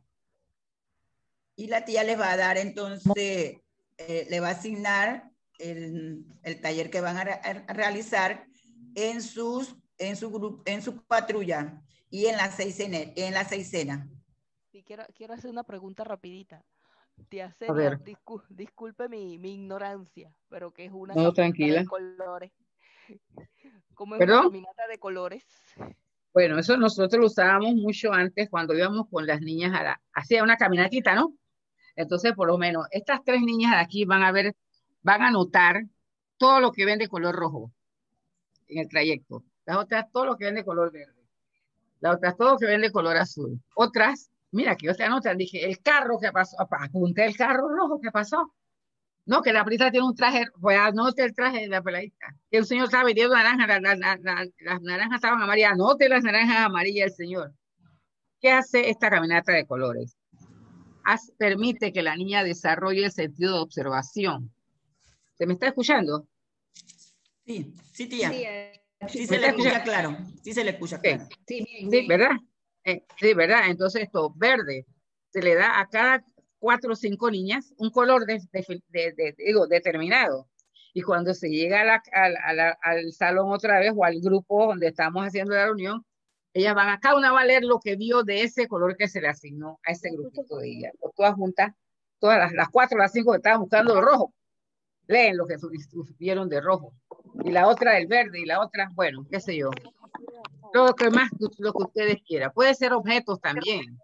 Y la tía les va a dar entonces, eh, le va a asignar el, el taller que van a, a realizar en, sus, en, su grupo, en su patrulla y en la seisena. En la seisena. Sí, quiero, quiero hacer una pregunta rapidita. Tía Senia, discul disculpe mi, mi ignorancia, pero ¿qué es una no, caminata tranquila. de colores? ¿Cómo es ¿Perdón? una caminata de colores? Bueno, eso nosotros lo usábamos mucho antes cuando íbamos con las niñas a la, hacía una caminatita, ¿no? Entonces, por lo menos, estas tres niñas de aquí van a ver, van a notar todo lo que ven de color rojo en el trayecto. Las otras, todo lo que ven de color verde. Las otras, todo lo que ven de color azul. Otras, mira, que otras notan, dije, el carro que pasó, apunté el carro rojo que pasó. No, que la peladita tiene un traje, pues anote el traje de la peladita. Que el señor estaba vendiendo naranjas, la, la, la, la, las naranjas estaban amarillas, anote las naranjas amarillas el señor. ¿Qué hace esta caminata de colores? Haz, permite que la niña desarrolle el sentido de observación. ¿Se me está escuchando? Sí, sí, tía. Sí, sí ¿Me se le escucha escuchando? claro. Sí se le escucha claro. Okay. Sí, bien, bien. Sí, ¿verdad? Eh, sí, ¿verdad? Entonces esto, verde, se le da a cada cuatro o cinco niñas un color de, de, de, de, digo, determinado. Y cuando se llega a la, a, a la, al salón otra vez o al grupo donde estamos haciendo la reunión, ellas van a, cada una va a leer lo que vio de ese color que se le asignó a ese grupito de ellas. O todas juntas, todas las, las cuatro o las cinco que estaban buscando el rojo, leen lo que vieron de rojo. Y la otra el verde y la otra, bueno, qué sé yo. Lo que más, lo que ustedes quieran. Puede ser objetos también.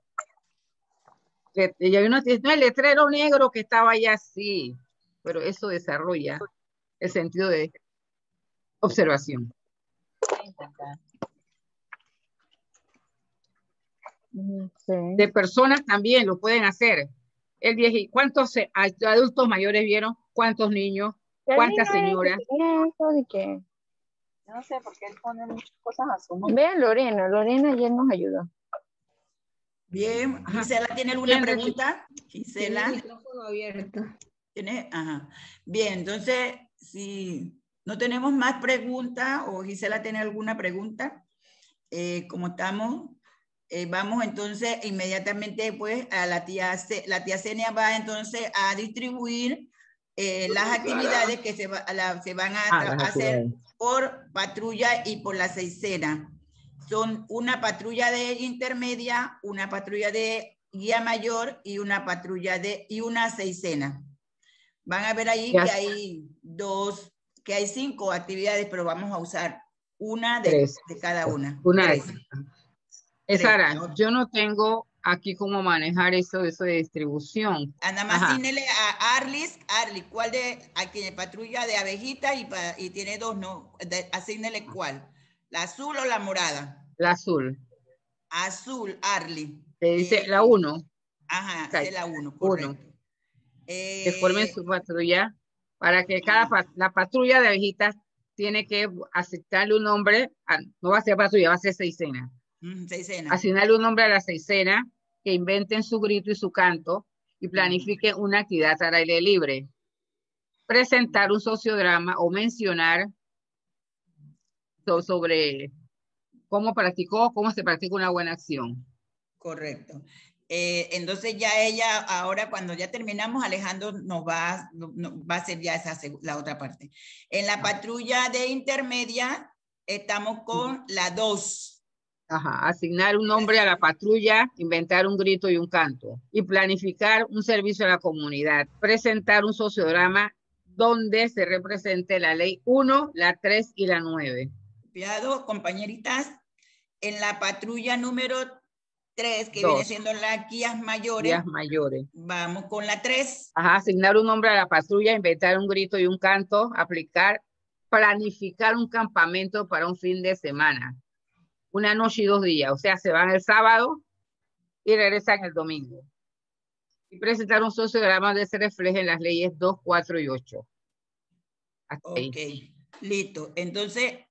Y hay uno dice, no, el letrero negro que estaba allá, sí, pero eso desarrolla el sentido de observación. Sí. De personas también lo pueden hacer. El viejo, ¿cuántos adultos mayores vieron? ¿Cuántos niños? ¿Cuántas señoras? ¿De qué? No sé, porque él pone muchas cosas a su nombre. Vean Lorena, Lorena ayer nos ayudó. Bien, Gisela, ¿tiene alguna pregunta? Gisela. Tiene el micrófono abierto. ¿Tiene? Ajá. Bien, entonces, si no tenemos más preguntas o Gisela tiene alguna pregunta, eh, como estamos, eh, vamos entonces inmediatamente pues a la tía, la tía Senia va entonces a distribuir eh, las actividades que se, va, la, se van a ah, hacer por patrulla y por la seisena. Son una patrulla de intermedia, una patrulla de guía mayor y una patrulla de y una seisena. Van a ver ahí yes. que hay dos, que hay cinco actividades, pero vamos a usar una de, de cada una. Una de es Sara, yo no tengo aquí cómo manejar eso, eso de distribución. Nada más asignele a Arlis, Arlis, ¿cuál de aquí de patrulla de abejita y, y tiene dos, no? Asignele cuál, la azul o la morada. La azul. Azul, Arly. Te dice eh, la uno. Ajá, okay. Es la uno, correcto. Uno. Eh, que formen su patrulla para que cada pat la patrulla de abejitas tiene que asignarle un nombre, a, no va a ser patrulla, va a ser seisena. Mm, seisena. Asignarle un nombre a la seisena, que inventen su grito y su canto y planifiquen mm. una actividad al aire libre. Presentar un sociodrama o mencionar so sobre cómo practicó, cómo se practica una buena acción. Correcto. Eh, entonces ya ella, ahora cuando ya terminamos, Alejandro nos va, no, no, va a hacer ya esa, la otra parte. En la patrulla de intermedia estamos con la dos. Ajá, asignar un nombre a la patrulla, inventar un grito y un canto. Y planificar un servicio a la comunidad. Presentar un sociograma donde se represente la ley uno, la tres y la nueve. Cuidado, compañeritas. En la patrulla número tres, que Dos. viene siendo las guías mayores. Guías mayores. Vamos con la tres. Ajá, asignar un nombre a la patrulla, inventar un grito y un canto, aplicar, planificar un campamento para un fin de semana. Una noche y dos días. O sea, se van el sábado y regresan el domingo. Y presentar un sociograma donde se reflejen las leyes dos, cuatro y ocho. Hasta Ok, ahí. listo. Entonces,